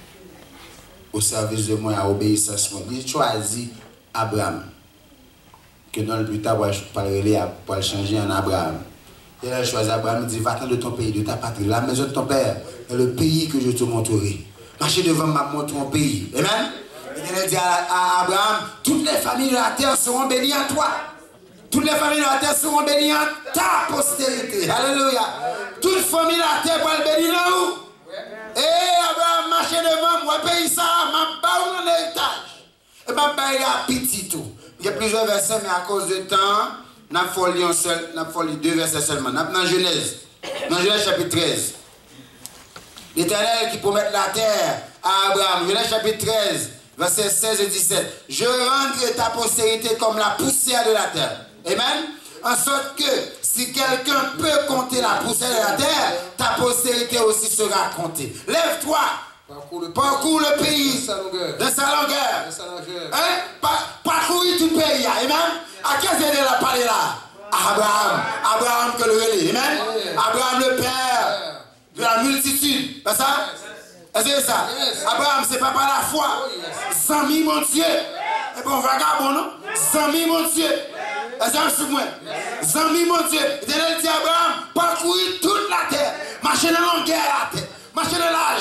S1: Au service de moi, à obéissance. Il choisit Abraham. Que non, plus tard, pour le changer en Abraham. Il a choisi Abraham, il dit, va-t'en de ton pays, de ta patrie, la maison de ton père, et le pays que je te montrerai. Marchez devant ma montre mon pays. Amen. Il a dit à Abraham, toutes les familles de la terre seront bénies en toi. Toutes les familles de la terre seront bénies en ta postérité. Alléluia. Toutes les familles de la terre vont bénir en nous. Et Abraham, marchez devant moi, pays ça, ma baou dans l'héritage. Et ma baou à petit tout. Il y a plusieurs versets, mais à cause du temps, nous avons lu 2 versets seulement. Nous avons dans Genèse chapitre 13. L'Éternel qui promet la terre à Abraham. Genèse chapitre 13, versets 16 et 17. Je rendrai ta postérité comme la poussière de la terre. Amen. En sorte que si quelqu'un peut compter la poussière de la terre, ta postérité aussi sera comptée. Lève-toi. Parcours le pays de sa longueur. Hein? Parcourir tout le pays. Amen. À qui est-ce qu'elle a parlé là? Abraham. Abraham que le relais. Amen. Abraham le père de la multitude. C'est ça? C'est ça? Abraham, c'est pas par la foi. 100 000 mon Dieu. Et bon, vagabond, non? 100 000 mon Dieu. Est-ce que je suis moi? 100 000 mon Dieu. Il dit à Abraham, parcourir toute la terre. Marcher dans la longueur de la terre. Marcher dans la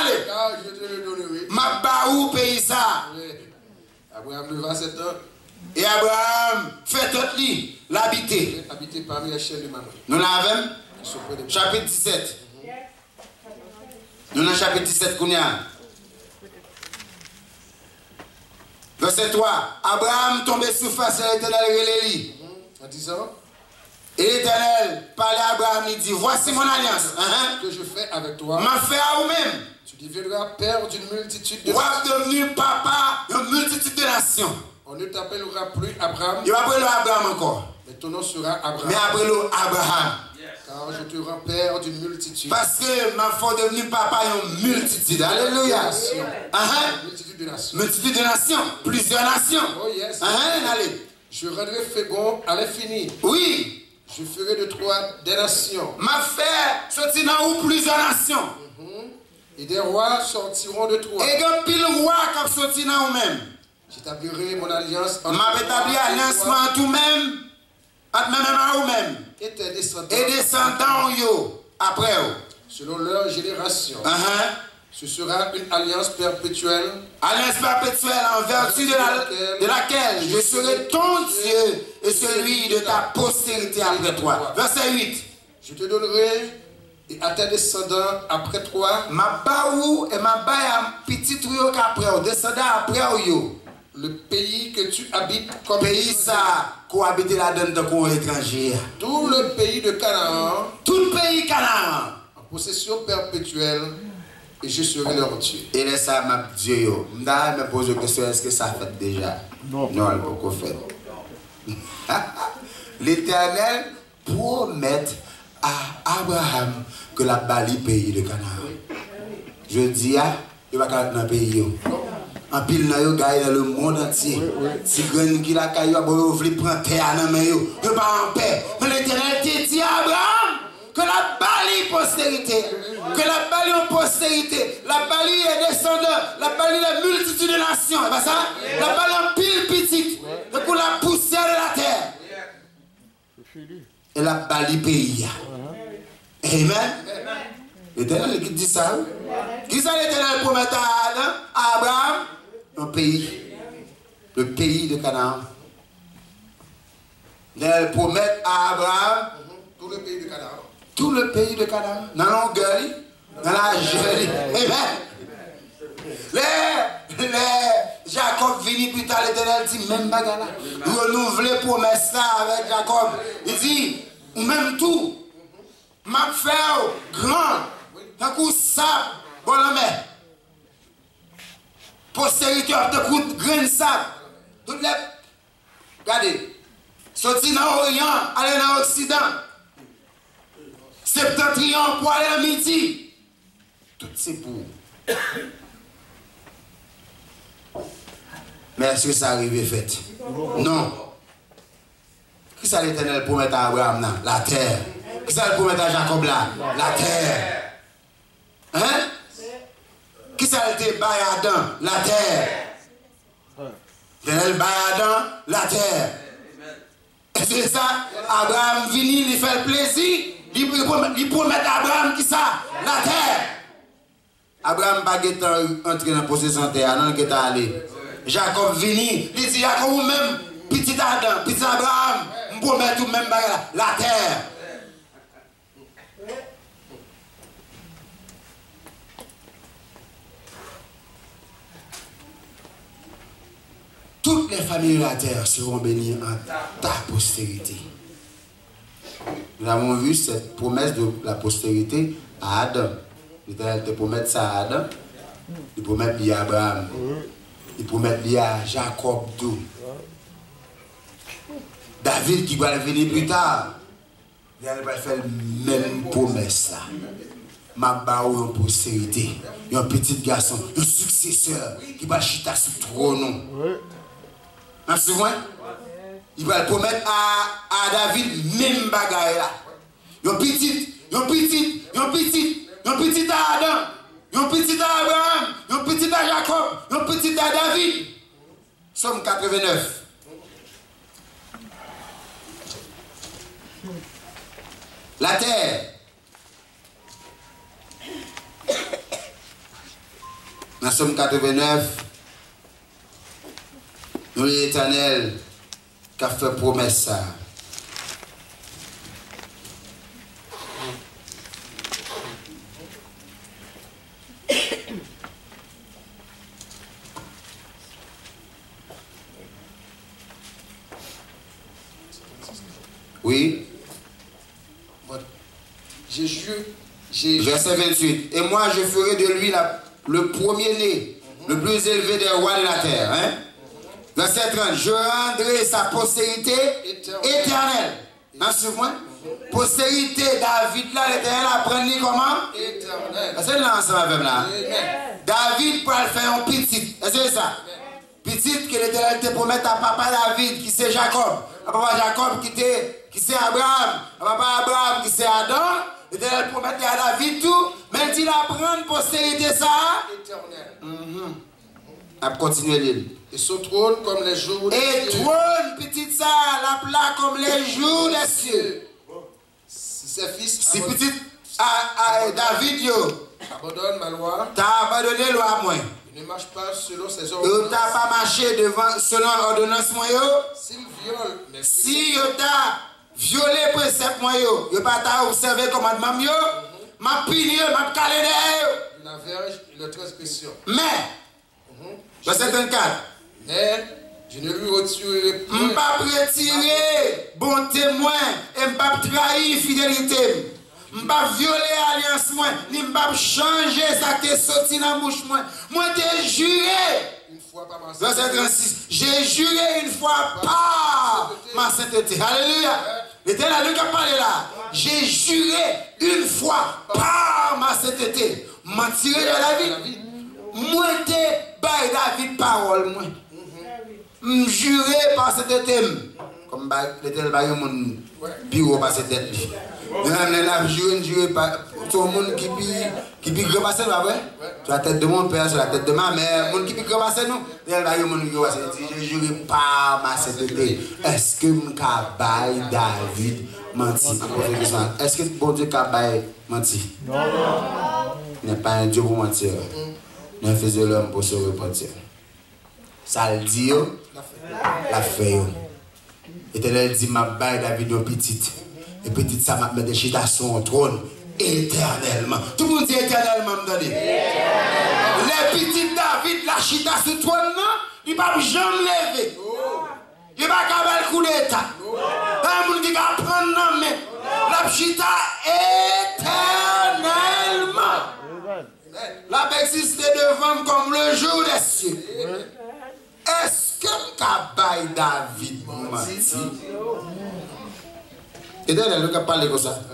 S1: terre. Ma baou pays ça.
S2: Abraham le 27 ans.
S1: Et Abraham fait tout lit, l'habiter.
S2: Habité parmi les chaînes de Mamré.
S1: Nous l'avons. Chapitre 17. Nous dans le chapitre 17 qu'on y a. Verset 3. Abraham tombé sous face à l'Éternel et
S2: En disant,
S1: et l'Éternel parlait à Abraham, il dit, voici mon alliance.
S2: que je fais avec toi.
S1: M'a fait à vous-même.
S2: Tu deviendras père d'une multitude de
S1: Vous êtes devenu papa d'une multitude de nations.
S2: On ne t'appellera plus Abraham.
S1: Il va appeler Abraham encore.
S2: Mais ton nom sera Abraham.
S1: Mais appelez-le Abraham.
S2: Car je te rends père d'une multitude.
S1: Parce que ma foi devenu papa d'une multitude. Alléluia.
S2: Multitude de nations.
S1: Multitude de nations. Plusieurs nations.
S2: Oh yes.
S1: Allez.
S2: Je rendrai fécond à l'infini.
S1: Oui.
S2: Je ferai de toi des nations.
S1: Ma fait sortir dans ou plusieurs nations.
S2: Et des rois sortiront de toi.
S1: Et un pile roi qui sorti dans vous-même.
S2: J'établirai mon alliance
S1: entre m'a établi alliance entre vous-même. Entre même à vous-même.
S2: Et tes descendants.
S1: Et descendants yo après eux.
S2: Selon leur génération. Ce sera une alliance perpétuelle.
S1: Alliance perpétuelle en vertu de laquelle je serai ton Dieu et celui de ta postérité après toi. Verset 8.
S2: Je te donnerai et à tes descendants après toi.
S1: Ma baou et ma baille un petit trio qu'après eux. Descendants après eux.
S2: Le pays que tu habites comme
S1: pays ça cohabiter là-dedans de qu'on étranger.
S2: Tout le pays de Canaan.
S1: Tout le pays Canaan.
S2: En possession perpétuelle. Et je serai leur Dieu.
S1: Et là, ça m'a dit, je me pose la question, est-ce que ça fait déjà? Non, elle n'a pas fait. L'Éternel promet à Abraham que la Bali pays de Canaan. Je dis, il va aller dans le pays. En pile, il y a le monde entier. Si vous qui la caillou, vous voulez prendre terre dans le pays, vous pas en paix. Mais l'Éternel te dit à Abraham que la Bali postérité. Que la Bali en postérité, la Bali est descendant, la Bali est multitude de nations, c'est pas ça? La Bali en pile petite, et pour la poussière de la terre. Et la Bali pays. Amen. L'Éternel qui dit ça. Qui ça l'Éternel promet à Abraham? Un pays. Le pays de Canaan. L'Éternel promet à Abraham
S2: tout le pays de Canaan.
S1: Tout le pays de Canaan, dans la longueur, dans la jolie. Les Jacob vini plus tard, l'Éternel dit, même bagarre là. Renouveler promesse là avec Jacob. Il dit, ou même tout, m'a fait grand, d'un coup sable, bon la mer. Postérité, de coup grain de sable. Toutes les. Regardez, sorti dans l'Orient, aller dans l'Occident. Septentrion pour aller à midi. Tout c'est pour. Mais est-ce que ça arrive fait? Non. Qui ça l'Éternel promet à Abraham là? La terre. Qui ça le promet à Jacob là? La terre. Hein? Qui ça le bail à Adam? La terre. L'Éternel bail à Adam? La terre. Et c'est ça, Abraham vini, il fait le plaisir. Il promet à Abraham qui ça? La terre. Abraham n'a pas entré dans la possession de terre, non, il est allé. Jacob vini, il dit Jacob ou même, petit Adam, petit Abraham, je promets tout même la terre. Toutes les familles de la terre seront bénies en ta postérité. Nous avons vu cette promesse de la postérité à Adam. L'Éternel te promet ça à Adam. Il promet lié à Abraham. Il promet lié à Jacob. David qui va venir plus tard. Il va faire la même promesse là. Ma baou en postérité. Un petit garçon, un successeur qui va chuter sur le trône. Vous vous souvenez? Il va promettre à David même bagaille là. Un petit à Adam, un petit à Abraham, un petit à Jacob, un petit à David. Somme 89. La terre. Dans Somme 89, nous l'Éternel qui a fait promesse ça. Verset 28. Et moi, je ferai de lui le premier-né, le plus élevé des rois de la terre. Hein? Verset 30. Je rendrai sa postérité éternelle. Suivez-moi. Postérité, David, là, l'éternel apprend comment? Éternel. C'est là ensemble avec là. David pour faire un petit. Est-ce que c'est ça? Petit que l'éternel te promet à papa David, qui c'est Jacob. À papa Jacob qui c'est Abraham. À papa Abraham qui c'est Adam. L'éternel promet à David tout. Mais il apprend postérité ça. Éternel. A continuer l'île.
S2: Et son trône comme les jours des cieux.
S1: Et trône, petit ça, la plat comme les jours des cieux.
S2: Si ses fils
S1: si petit David yo
S2: abandonne ma loi,
S1: t'as abandonné la loi moi.
S2: Il ne marche pas selon ses ordonnances.
S1: T'as pas marché devant selon l'ordonnance moi yo.
S2: S'il viole mes
S1: si yo t'as violé précepte moi yo pas t'as observé commandement yo, m'a puni m'a calé derrière.
S2: La verge et la transgression.
S1: Mais verset 34.
S2: Mais je ne lui retirerai pas.
S1: Je ne pas retirer bon témoin et je ne pas trahir fidélité. Je ne pas violer alliance moi, ni je pas changer ça qui est sorti dans la bouche moi. Moi j'ai juré.
S2: Une fois par ma
S1: verset 36. J'ai juré une fois par ma sainteté. Alléluia. L'Éternel qui a parlé là. J'ai juré une fois par ma sainteté. Mentir de la vie. Moi t'ai bail David parole moi. Juré par cet thème. Comme l'éternel va mon bureau par cette tête. Juré par tout le monde qui pique repasser, pas vrai? Sur la tête de mon père, sur la tête de ma mère, monde qui pique repasser nous. L'éternel va mon bureau passer. J'ai juré par ma sainteté. Est-ce que mon cabaye David menti? Est-ce que bon Dieu cabaye menti? Non. Il n'est pas un Dieu pour mentir. Il faisait l'homme pour se repentir. Ça le dit, la fait. Éternel dit, ma baille David au petit. Et petit ça m'a mis des chita sur son trône éternellement. Tout le monde dit éternellement, les petits David, la chita sur le trône, il ne va jamais lever. Il ne va pas faire le coup d'état. Il y a des gens qui vont prendre mais la chita éternellement. La va exister devant comme le jour des cieux. Est-ce que Kabaï David m'a dit? Et d'ailleurs, le cas parle comme ça.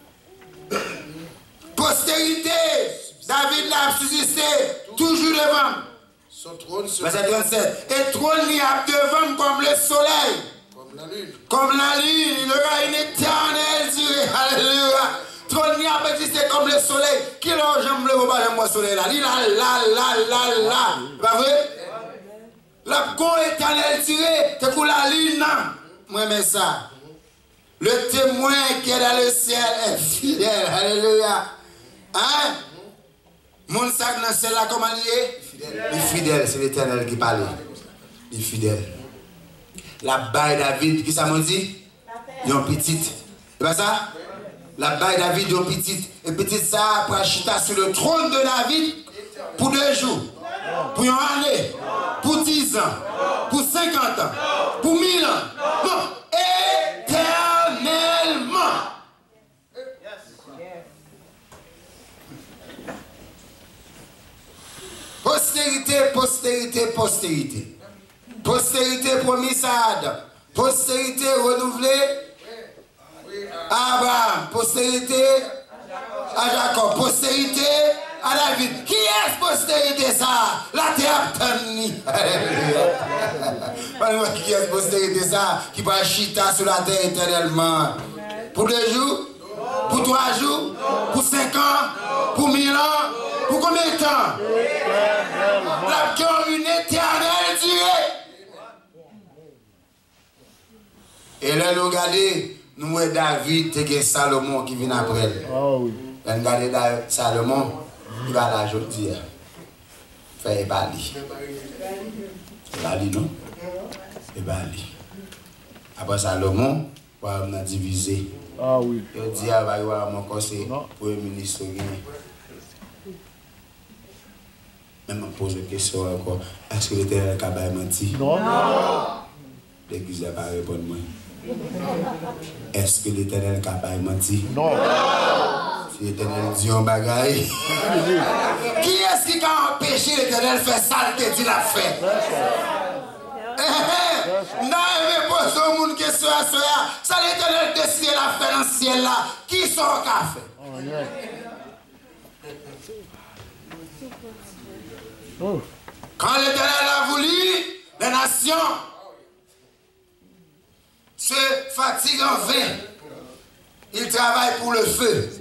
S1: Postérité, David l'a subsisté, toujours devant.
S2: Son trône se
S1: verset 37. Et trône n'y a devant comme le soleil.
S2: comme la lune.
S1: Comme la lune, il aura une éternelle durée. Alléluia. Trône n'y a existé comme le soleil. Qui l'a jamais le voit le soleil là? Là. Pas vrai? La go éternelle tirée, c'est pour la lune. Moi, mais ça. Le témoin qui est dans le ciel est fidèle. Alléluia. Hein? Mon sac dans le ciel là, comment il est? Il est fidèle, c'est l'éternel qui parle. Il est fidèle. La baille David, qui ça m'a dit? Il est en petite. C'est pas ça? La baille David est en petite. Et petite ça, pour acheter sur le trône de David pour 2 jours. Pour une année, pour 10 ans, pour 50 ans, pour 1000 ans. Non, éternellement. Postérité, postérité, postérité. Postérité promise à Adam. Postérité renouvelée à Abraham. Postérité à Jacob. Postérité à David. Qui est postérité ça? La terre tenue. Qui est postérité ça? Qui va chita sur la terre éternellement. Pour 2 jours? Pour 3 jours? Pour 5 ans? Pour 1000 ans? Pour combien de temps? La qui ont une éternelle durée. Et là, nous regardons, nous voyons David et Salomon qui vient après. Nous regardons Salomon. Il va là aujourd'hui. Faire Bali. Bali, non? Et Bali. Après Salomon, on a divisé.
S3: Ah oui.
S1: Il dit, il va y avoir mon conseil pour le ministre. Même on pose une question encore. Est-ce que l'Éternel a menti?
S3: Non.
S1: L'église n'a pas répondu. Est-ce que l'Éternel est capable de mentir?
S3: Non.
S1: Si l'Éternel dit un bagaille. Qui est-ce qui a empêché l'Éternel de faire ça, le dit l'a fait? Non, mais pose au monde question à cela. Ça l'Éternel décide la faire dans le ciel là. Qui sont au café? Quand l'Éternel a voulu, les nations se fatiguent en vain. Ils travaillent pour le feu.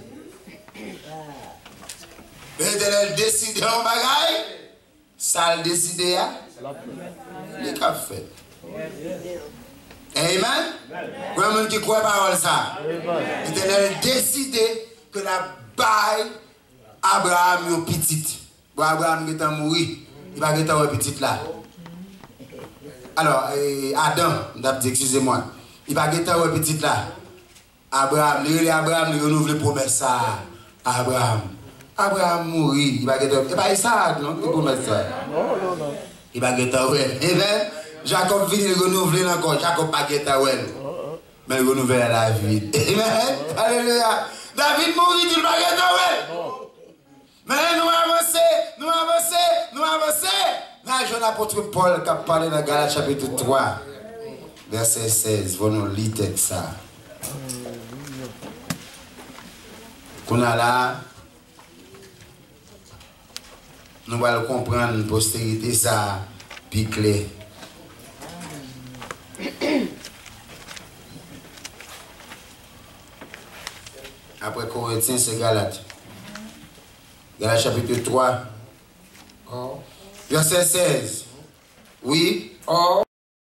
S1: L'Éternel décide en bagaille, ça le décide, les cafés. Amen. Pour le monde qui croit parole ça. L'Éternel décide que la baille Abraham est petite. Pour Abraham qui est mort, il va être petite là. Alors, Adam, excusez-moi, il va être petite là. Abraham, il renouvelle la promesse à Abraham. Abraham mourit, il va être. Et pas ça, non, il promesse ça. Non. Il va être ouais. Et bien, Jacob vient renouveler encore. Jacob va être ouais. Mais il renouvelle la vie. Amen. Alléluia. David mourit, il va être ouais. Mais nous avançons. Là, je l'apôtre Paul qui a parlé dans Galates chapitre 3, verset 16. Vous nous lisez ça. Qu'on a là, nous allons comprendre la postérité, ça, puis clé. Après Corinthiens, c'est Galates. Galates chapitre 3, verset 16. Oui.
S2: Or,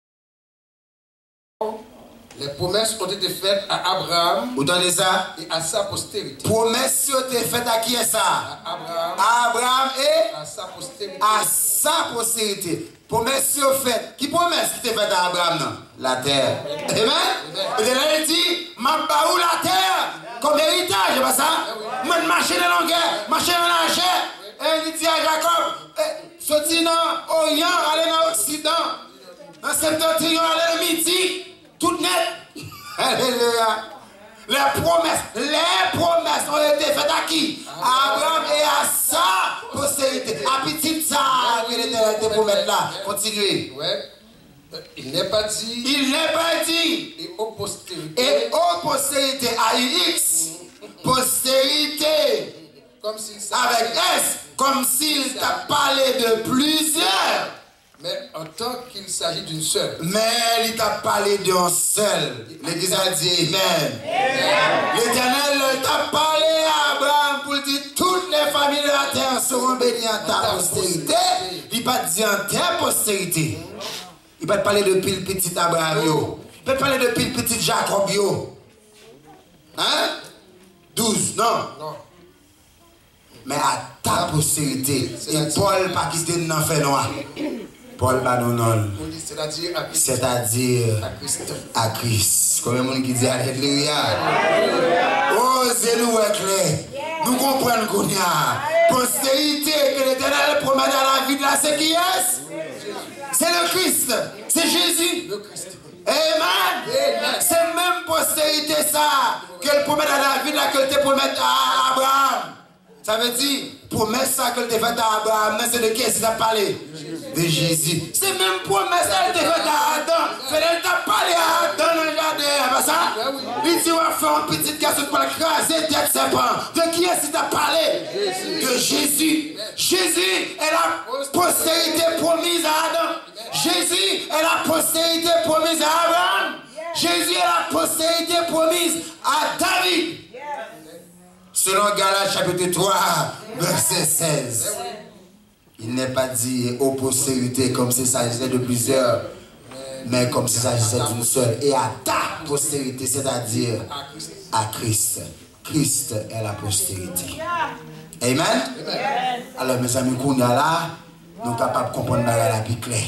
S2: les promesses ont été faites à Abraham.
S1: Vous entendez ça?
S2: Et à sa postérité.
S1: Promesses ont été faites à qui est ça?
S2: À Abraham.
S1: À Abraham et
S2: à sa postérité.
S1: À sa postérité. Promesses sont faites. Qui promesse qui était faite à Abraham? Non? La terre. Amen? Et il dit, ma baou la terre comme héritage, c'est pas ça? Moi, marcher dans longueur, marcher dans la chair. Et il dit à Jacob, sorti dans l'Orient, aller dans l'Occident, dans Septentrion, aller dans le Midi, tout net. Alléluia. Les promesses ont été faites à qui? À Abraham et à sa postérité. À petit ça, il était pour mettre là. Continuez.
S2: Ouais. Il n'est pas dit.
S1: Et
S2: aux postérités.
S1: Et aux postérités, AIX. Postérité.
S2: Comme s'il
S1: avec S. Comme s'il t'a parlé de plusieurs.
S2: Mais en tant qu'il s'agit d'une seule.
S1: Mais il t'a parlé d'un seul. L'Église a dit Amen. L'Éternel t'a parlé à Abraham pour dire toutes les familles de la terre seront bénies en ta postérité. Il va dire en ta postérité. Il va te parler depuis le petit Abraham. Il va te parler depuis le petit Jacob. Hein? 12, non?
S2: Non.
S1: Mais à ta postérité. Et Paul pas quitté n'en fait noir. Paul pas non.
S2: C'est-à-dire
S1: à Christ. Comme le monde qui dit Alléluia. Oh, c'est nous clair. Nous comprenons qu'on y a. Postérité que l'Éternel promet dans la vie de la c'est qui est? C'est le Christ. C'est Jésus.
S2: Le Christ.
S1: Amen. C'est même postérité ça qu'elle promet dans la vie de la que te promet à Abraham. Ça veut dire, promesse ça que te fait à Abraham, c'est de qui est-ce que tu as parlé? De Jésus. C'est même promesse qu'elle te fait à Adam. Elle t'a parlé à Adam dans le jardin. Pas ça? Il dit, on va faire une petite garçon pour craser tête serpent. De qui est-ce que tu as parlé? De Jésus. Jésus est la postérité promise à Adam. Jésus est la postérité promise à Abraham. Jésus est la postérité promise à David. Selon Galates chapitre 3, verset 16. Il n'est pas dit aux postérités comme s'il s'agissait de plusieurs, mais comme s'il s'agissait d'une seule. Et à ta postérité, c'est-à-dire à Christ. Christ est la postérité. Amen? Alors mes amis, qu'on a là, nous sommes capables de comprendre la plus claire.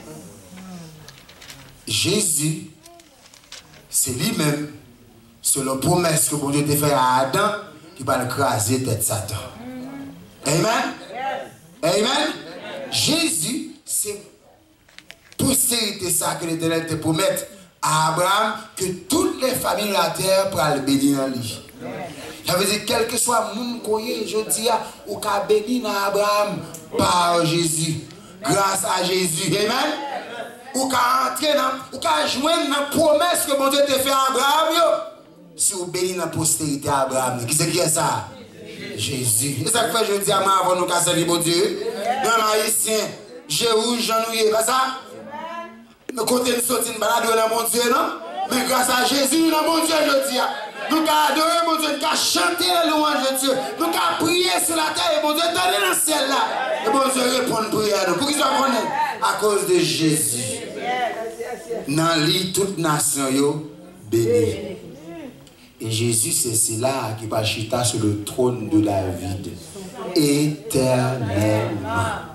S1: Jésus, c'est lui-même, selon la promesse que Dieu a fait à Adam, qui va écraser tête Satan. Amen? Amen? Jésus, c'est postérité ça que l'Éternel te promet à Abraham que toutes les familles de la terre pourraient le bénir en lui. Ça veut dire, quel que soit le monde qu'on est, je dis, ou qu'a béni dans Abraham par Jésus, grâce à Jésus. Amen. Ou qu'a entrer dans, ou qu'a joindre dans la promesse que mon Dieu t'a fait à Abraham, si vous bénissez dans la postérité à Abraham. Qui c'est qui est ça? Jésus. Et ça fait, je dis à moi, avant nous casser mon Dieu. Dans l'haïtien, j'ai rouge, j'en ouïe, pas ça? Nous comptons une sortie de balade dans mon Dieu, non? Mais grâce à Jésus, dans mon Dieu, je dis, nous avons adoré mon Dieu, nous avons chanté la louange de Dieu, nous avons prié sur la terre, et mon Dieu, attendez dans le ciel là. Et mon Dieu répond à prière. Pour qui ça connaît? À cause de Jésus. Dans lui, toute nation, bénie. Et Jésus, c'est cela qui va chita sur le trône de David éternellement.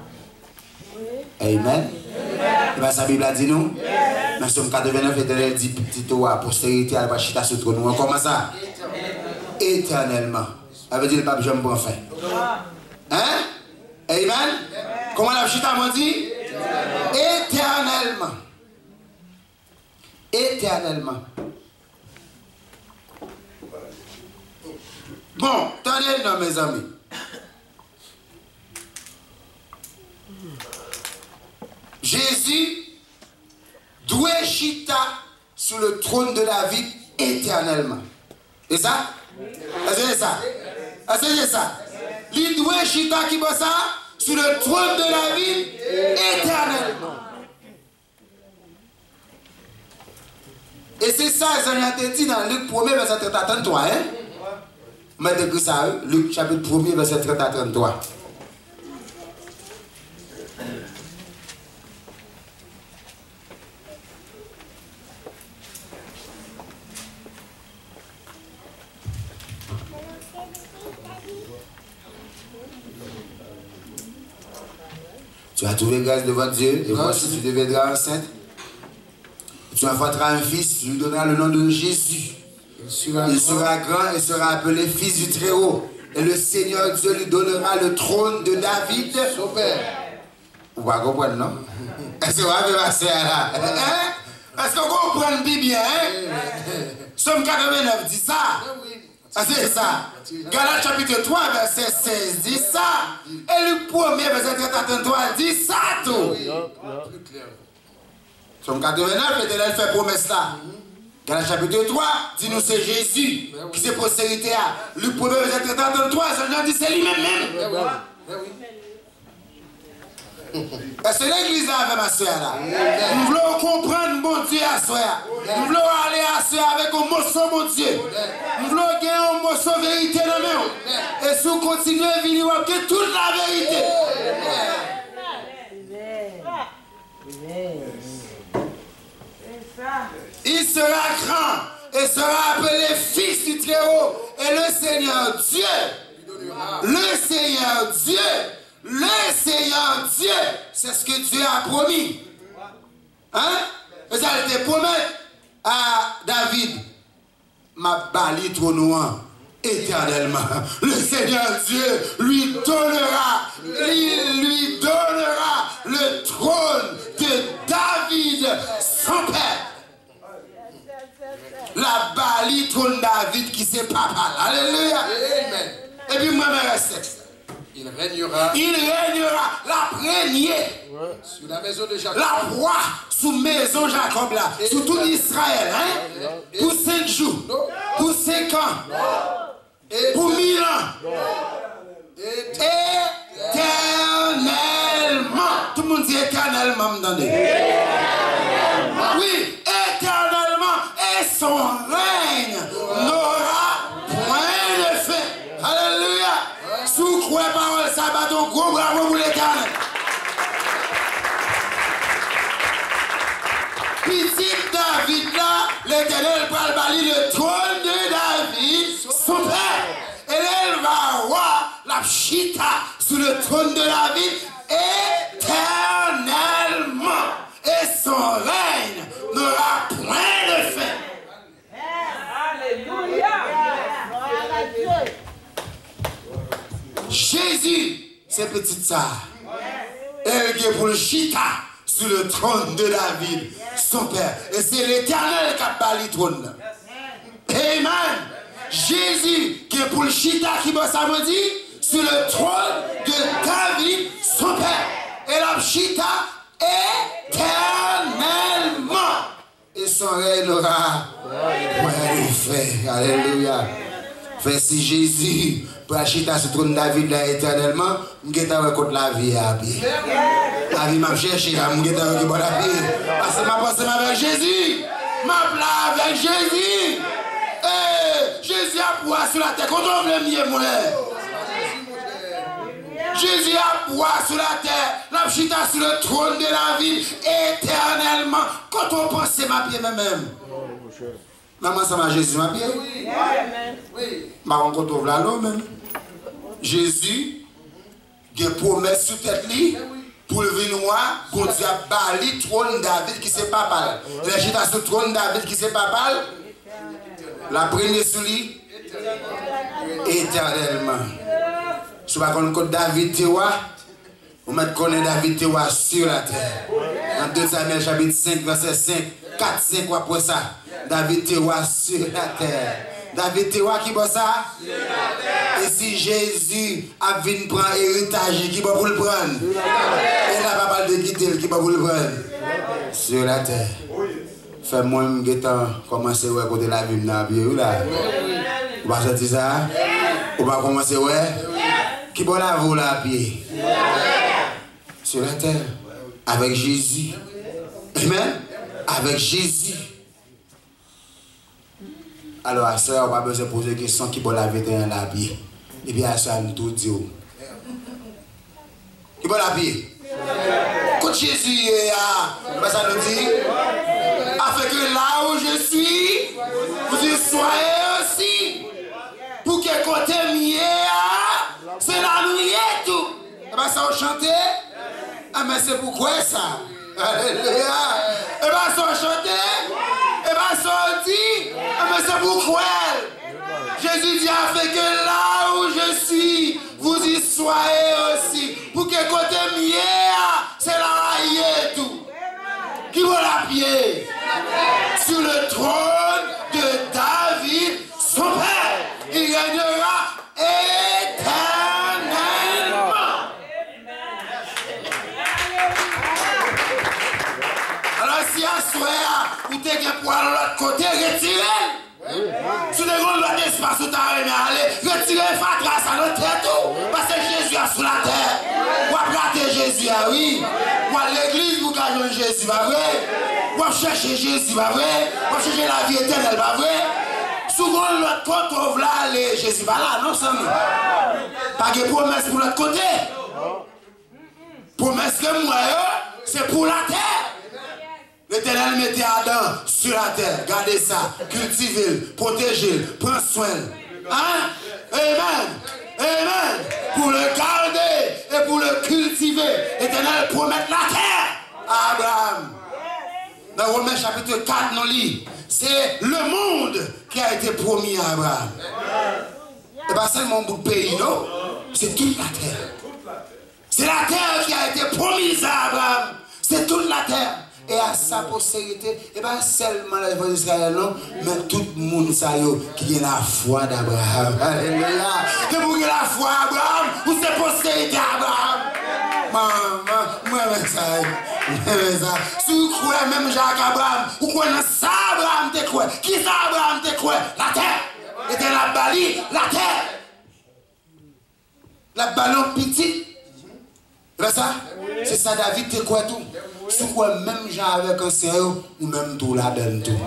S1: Amen. Et bien, sa Bible a dit nous, dans Somme 89, l'Éternel dit, petit toi, postérité, elle va chita sur le trône. Comment ça? Éternellement. Ça veut dire, le pape Jean bon fin. Hein? Amen. Comment la chita m'a dit? Éternellement. Éternellement. Bon, attendez, non, mes amis. Jésus doit chita sur le trône de David éternellement. C'est ça? C'est ça? C'est ça? Il doit chita qui va ça sur le trône de David éternellement. Et c'est ça, ça a dit dans Luc 1er, verset 30 à 33. Hein? Mettez ça, Luc chapitre 1er, verset 30 à 33. Tu as trouvé grâce devant Dieu, et voici tu deviendras enceinte. Tu enfanteras un fils, tu lui donneras le nom de Jésus. Il sera grand et sera appelé fils du Très-Haut. Et le Seigneur Dieu lui donnera le trône de David, son père. Vous ne comprenez, non? Est-ce que vous avez ma soeur là? Est-ce qu'on comprend bien? Somme 89 dit ça. C'est ça. Galates chapitre 3, verset 16 dit ça. Et le premier verset 33 dit ça tout. Somme 89, l'Éternel fait promesse là. Galates chapitre 3, dit nous c'est Jésus qui c'est postérité. Le premier verset 33, Jean dit c'est lui-même même. Parce que l'église avec ma soeur là, nous voulons comprendre mon Dieu à soeur. Nous voulons aller à soeur avec un morceau mon Dieu. Nous voulons gagner un morceau vérité dans nous. Et si vous continuez à venir, vous avez toute la vérité. Il sera grand et sera appelé fils du Très-Haut. Et le Seigneur Dieu, le Seigneur Dieu, c'est ce que Dieu a promis. Hein? Et ça a été promis à David. Ma bali trop noir éternellement. Le Seigneur Dieu lui donnera le trône de David, son père. La bali trône David qui c'est papa. Alléluia. Amen. Et puis moi, je reste.
S2: Il régnera
S1: la première
S2: sur la maison de Jacob.
S1: La roi sous maison Jacob là, sous tout Israël, hein? Pour 5 jours, pour 5 ans, pour 1000 ans, éternellement. Tout le monde dit éternellement, oui, éternellement, et son règne n'aura point de fin. Alléluia. Sous quoi parole ça bat ton gros bravo pour l'éternel. Petit David là, l'éternel va bâtir le trône de David, son père. Et elle va voir la chita sous le trône de David éternellement. Et son règne n'aura point de fin. Alléluia. Jésus, c'est petit ça. Elle est pour le chita sur le trône de David, son père. Et c'est l'Éternel qui a bâli le trône. Amen. Jésus, qui est pour le chita qui va samedi, sur le trône de David, son père. Et la chita éternellement. Et son règne aura fait. Alléluia. Fait si Jésus pour acheter ce trône de David là éternellement, je vais contre la vie à pied. La vie m'a cherché, je vais contre la vie. Parce que je pense avec Jésus. Je place avec Jésus. Jésus a pouvoir sur la terre. Quand on veut mieux, moi. Jésus a pouvoir sur la terre. La chita sur le trône de la vie éternellement. Quand on pense ma pied même. Maman, ça m'a Jésus ma pied. Oui. Ma rencontre au l'eau même. Jésus, il a promesse sur tête pour le venir noir, pour Dieu a bâli le trône David qui c'est papa. Il a chita sur le trône David qui c'est papa. La prenez sous lui éternellement. Si vous connaissez David Tewa, vous mettez David Tewa sur la terre. Dans 2 Samuel chapitre 5, verset 5, 4, 5, après ça. David Tewa sur la terre. David Tewa qui va ça? Sur la terre. Et si Jésus a vu prendre héritage, qui va vous le prendre? Et là, pas de quitter, qui va vous le prendre? Sur la terre. Fais-moi un guettant, commencer à côté de la Bible dans la Bible là. Vous va sortir ça? Vous va commencer ouais? Qui va la voler à pied? Sur la terre. Avec Jésus. Amen? Avec Jésus. Alors, à ça, on va besoin de poser des questions qui vont laver dans la pied. Et bien, à ça, nous tout disons. Qui va la pied? Quand Jésus est là, ça nous dit, afin que là où je suis, vous y soyez aussi. Pour que côté mieux, c'est la nuit et tout. Et bien, ça, on chantait. Ah, mais c'est pourquoi ça? Alléluia. Et bien, ça, on chantait. Et bien, ça, on dit. Ah, mais c'est pourquoi? Jésus dit, afin que là où je suis, vous y soyez aussi. Pour que côté mieux, c'est la nuit et tout. Qui va la pied? Sur le trône de David, son père. Il régnera éternellement. Alors si à soir, vous t'es pour aller de l'autre côté, retirez. Si vous avez l'autre espace où vous avez aller, retirez fatras à notre tête. Parce que Jésus est sur la terre. Vous avez Jésus, oui. Vous à l'église, vous avez Jésus, pas vrai? Vous cherchez Jésus, pas vrai? Vous cherchez la vie éternelle, pas vrai? Souvent, l'autre côté, on veut aller. Jésus va là, non, ça pas de promesse pour l'autre côté. Promesse que moi, c'est pour la terre. L'Éternel mettait Adam sur la terre. Gardez ça, cultivez-le, protégez-le, prenez soin. Hein? Amen. Amen. Pour le garder et pour le cultiver, l'Éternel promet la terre à Abraham. Dans Romains chapitre 4, nous lit, c'est le monde qui a été promis à Abraham. Et pas seulement pour le pays, non? C'est toute la terre. C'est la terre qui a été promise à Abraham. C'est toute la terre. Et à sa postérité, et pas seulement les enfants d'Israël, non, mais tout le monde qui a la foi d'Abraham. Alléluia. Que vous avez la foi d'Abraham, vous c'est postérité d'Abraham. Maman, moi, ça. Si vous croyez même Jacques Abraham, vous croyez ça, Abraham te croit. Qui ça, Abraham te croit? La terre. Et de la bali, la terre. La ballon petit. C'est ça? C'est ça, David te croit tout. Si vous croyez même Jean avec un sérieux, ou même tout là-dedans tout.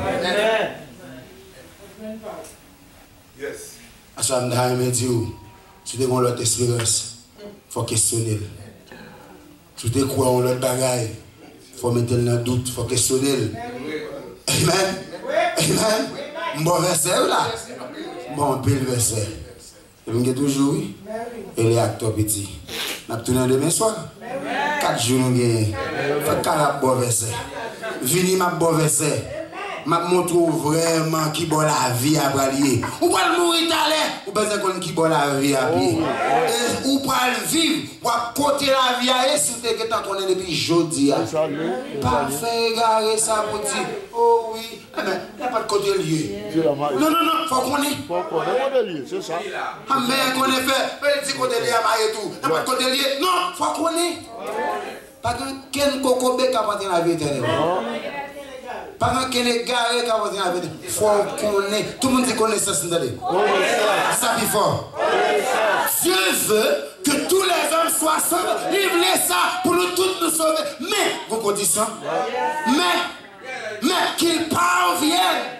S1: Yes. À ce moment-là, je me dis, si vous avez l'autre espérance, il faut questionner. Si vous avez l'autre bagaille, il faut mettre dans le doute, il faut questionner. Amen. Amen. Bon verset là. Bon pile verset. Et vous avez toujours, et les acteurs petits. Nous avons tourné demain soir. 4 jours, nous avons fait 40 bons versets. Vini ma bon verset. Je montre vraiment qui bon la vie à bralier. Ou pas mourir d'aller, ou pas qu'on qui bon la vie à pied. ou pour vivre, pour côté la vie à si vous êtes en connaît depuis jeudi. Pas faire égarer ça pour dire, oh oui, il n'y a pas de côté lié. Non, faut qu'on ait.
S3: Faut qu'on ait lié, c'est ça.
S1: Mais qu'on ait fait, petit côté lié à et tout. Il n'y a pas de côté lié. Non, faut qu'on ait. Pas qu'un coco bec à partir de la vie éternelle. Pas qu'un égaré à partir de la vie éternelle. Faut qu'on ait. Tout le monde dit connaissance. Ça plus fort. Dieu veut que tous les hommes soient sauvés. Livrez ça pour nous tous nous sauver. Mais, vos conditions. Mais qu'ils parviennent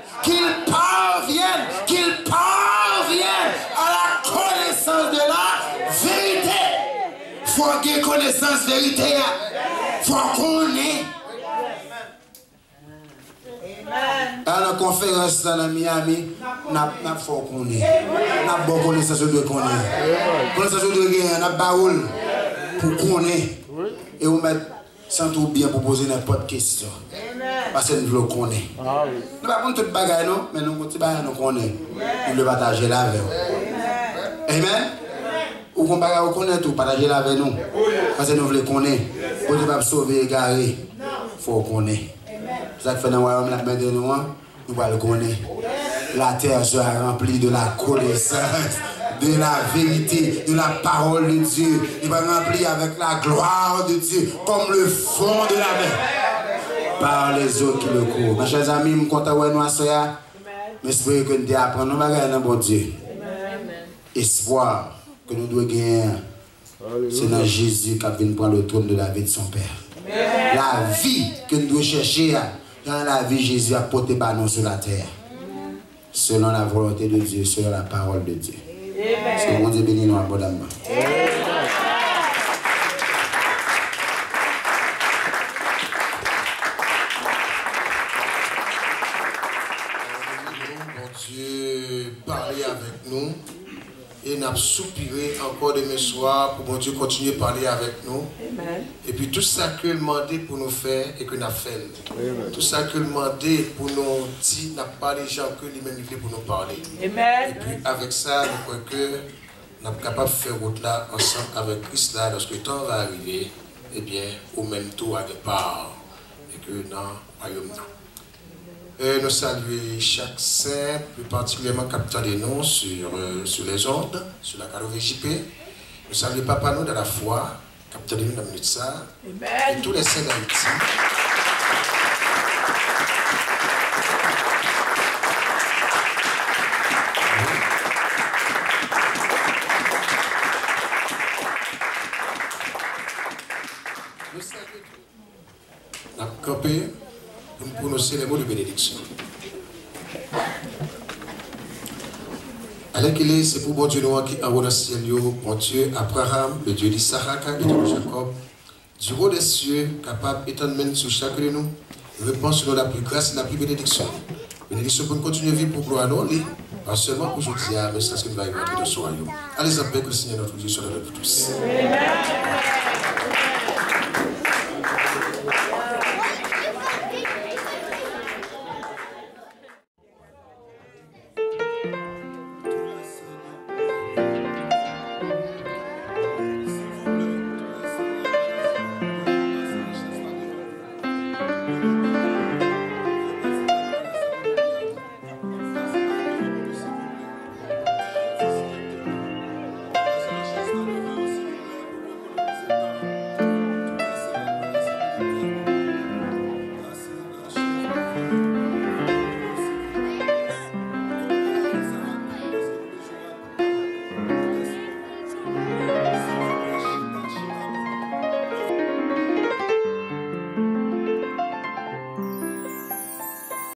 S1: à la connaissance de la vérité. Faut qu'il y ait connaissance de la vérité. Faut qu'on ait. À la conférence dans Miami, n'a faut qu'on ait. N'a bonne connaissance de qu'on ait. Connaissance de rien, n'a baoul pour qu'on ait. Et vous mettez sans tout bien pour poser n'importe question. Parce que nous voulons qu'on ait. Nous ne pouvons pas tout bagaille, non, mais nous ne qu'on ait. Nous le partager là avec nous. Amen. Ou qu'on bagaille qu'on ait tout, partager là avec nous. Parce que nous voulons qu'on ait. Pour ne pas sauver, égarer, il faut qu'on ait. C'est ça que fait dans le royaume la main de nous, nous allons connaître. La terre sera remplie de la connaissance, de la vérité, de la parole de Dieu. Il va remplir avec la gloire de Dieu, comme le fond de la mer. Par les eaux qui le courent. Mes chers amis, je suis content de nous asseoir. Mais j'espère que nous apprenons dans bon Dieu. Espoir que nous devons gagner. C'est dans Jésus qui vient prendre le trône de la vie de son Père. La vie que nous devons chercher, dans la vie, Jésus a porté par nous sur la terre. Selon la volonté de Dieu, selon la parole de Dieu. C'est bon Dieu béni nous abondamment.
S2: Bon Dieu, parlez avec nous. Et nous avons soupiré encore demain soir pour bon Dieu continuer à parler avec nous. Amen. Et puis tout ça que demandé pour nous faire et que nous avons fait. Amen. Tout ça que demandé pour nous dire, n'a pas les gens que lui-même pour nous parler. Amen. Et puis avec ça, nous croyons que nous sommes capables de faire route là ensemble avec Christ là lorsque le temps va arriver. Eh bien, au même tour à départ. Et que dans le royaume là. Nous saluons chaque saint, plus particulièrement capitaine des noms sur les ondes, sur la carte VJP. Nous saluons Papa nous de la foi, capitaine des noms dans la minute ça, et tous les saints d'Haïti. Nous saluons. Nous avons campé pour prononcer les mots de bénédiction. Allez, c'est pour bon Dieu nous qui envoie dans le ciel, bon Dieu, Abraham, le Dieu d'Isaac, le Dieu de Jacob, du haut des cieux, capable d'étendre sur chacun de nous, répond selon la plus grâce et la plus bénédiction. Bénédiction pour nous continuer à vivre pour gloire, non, pas seulement pour aujourd'hui, mais c'est ce qui va y avoir de ce royaume. Allez, en paix que le Seigneur notre Dieu soit là pour tous. Amen.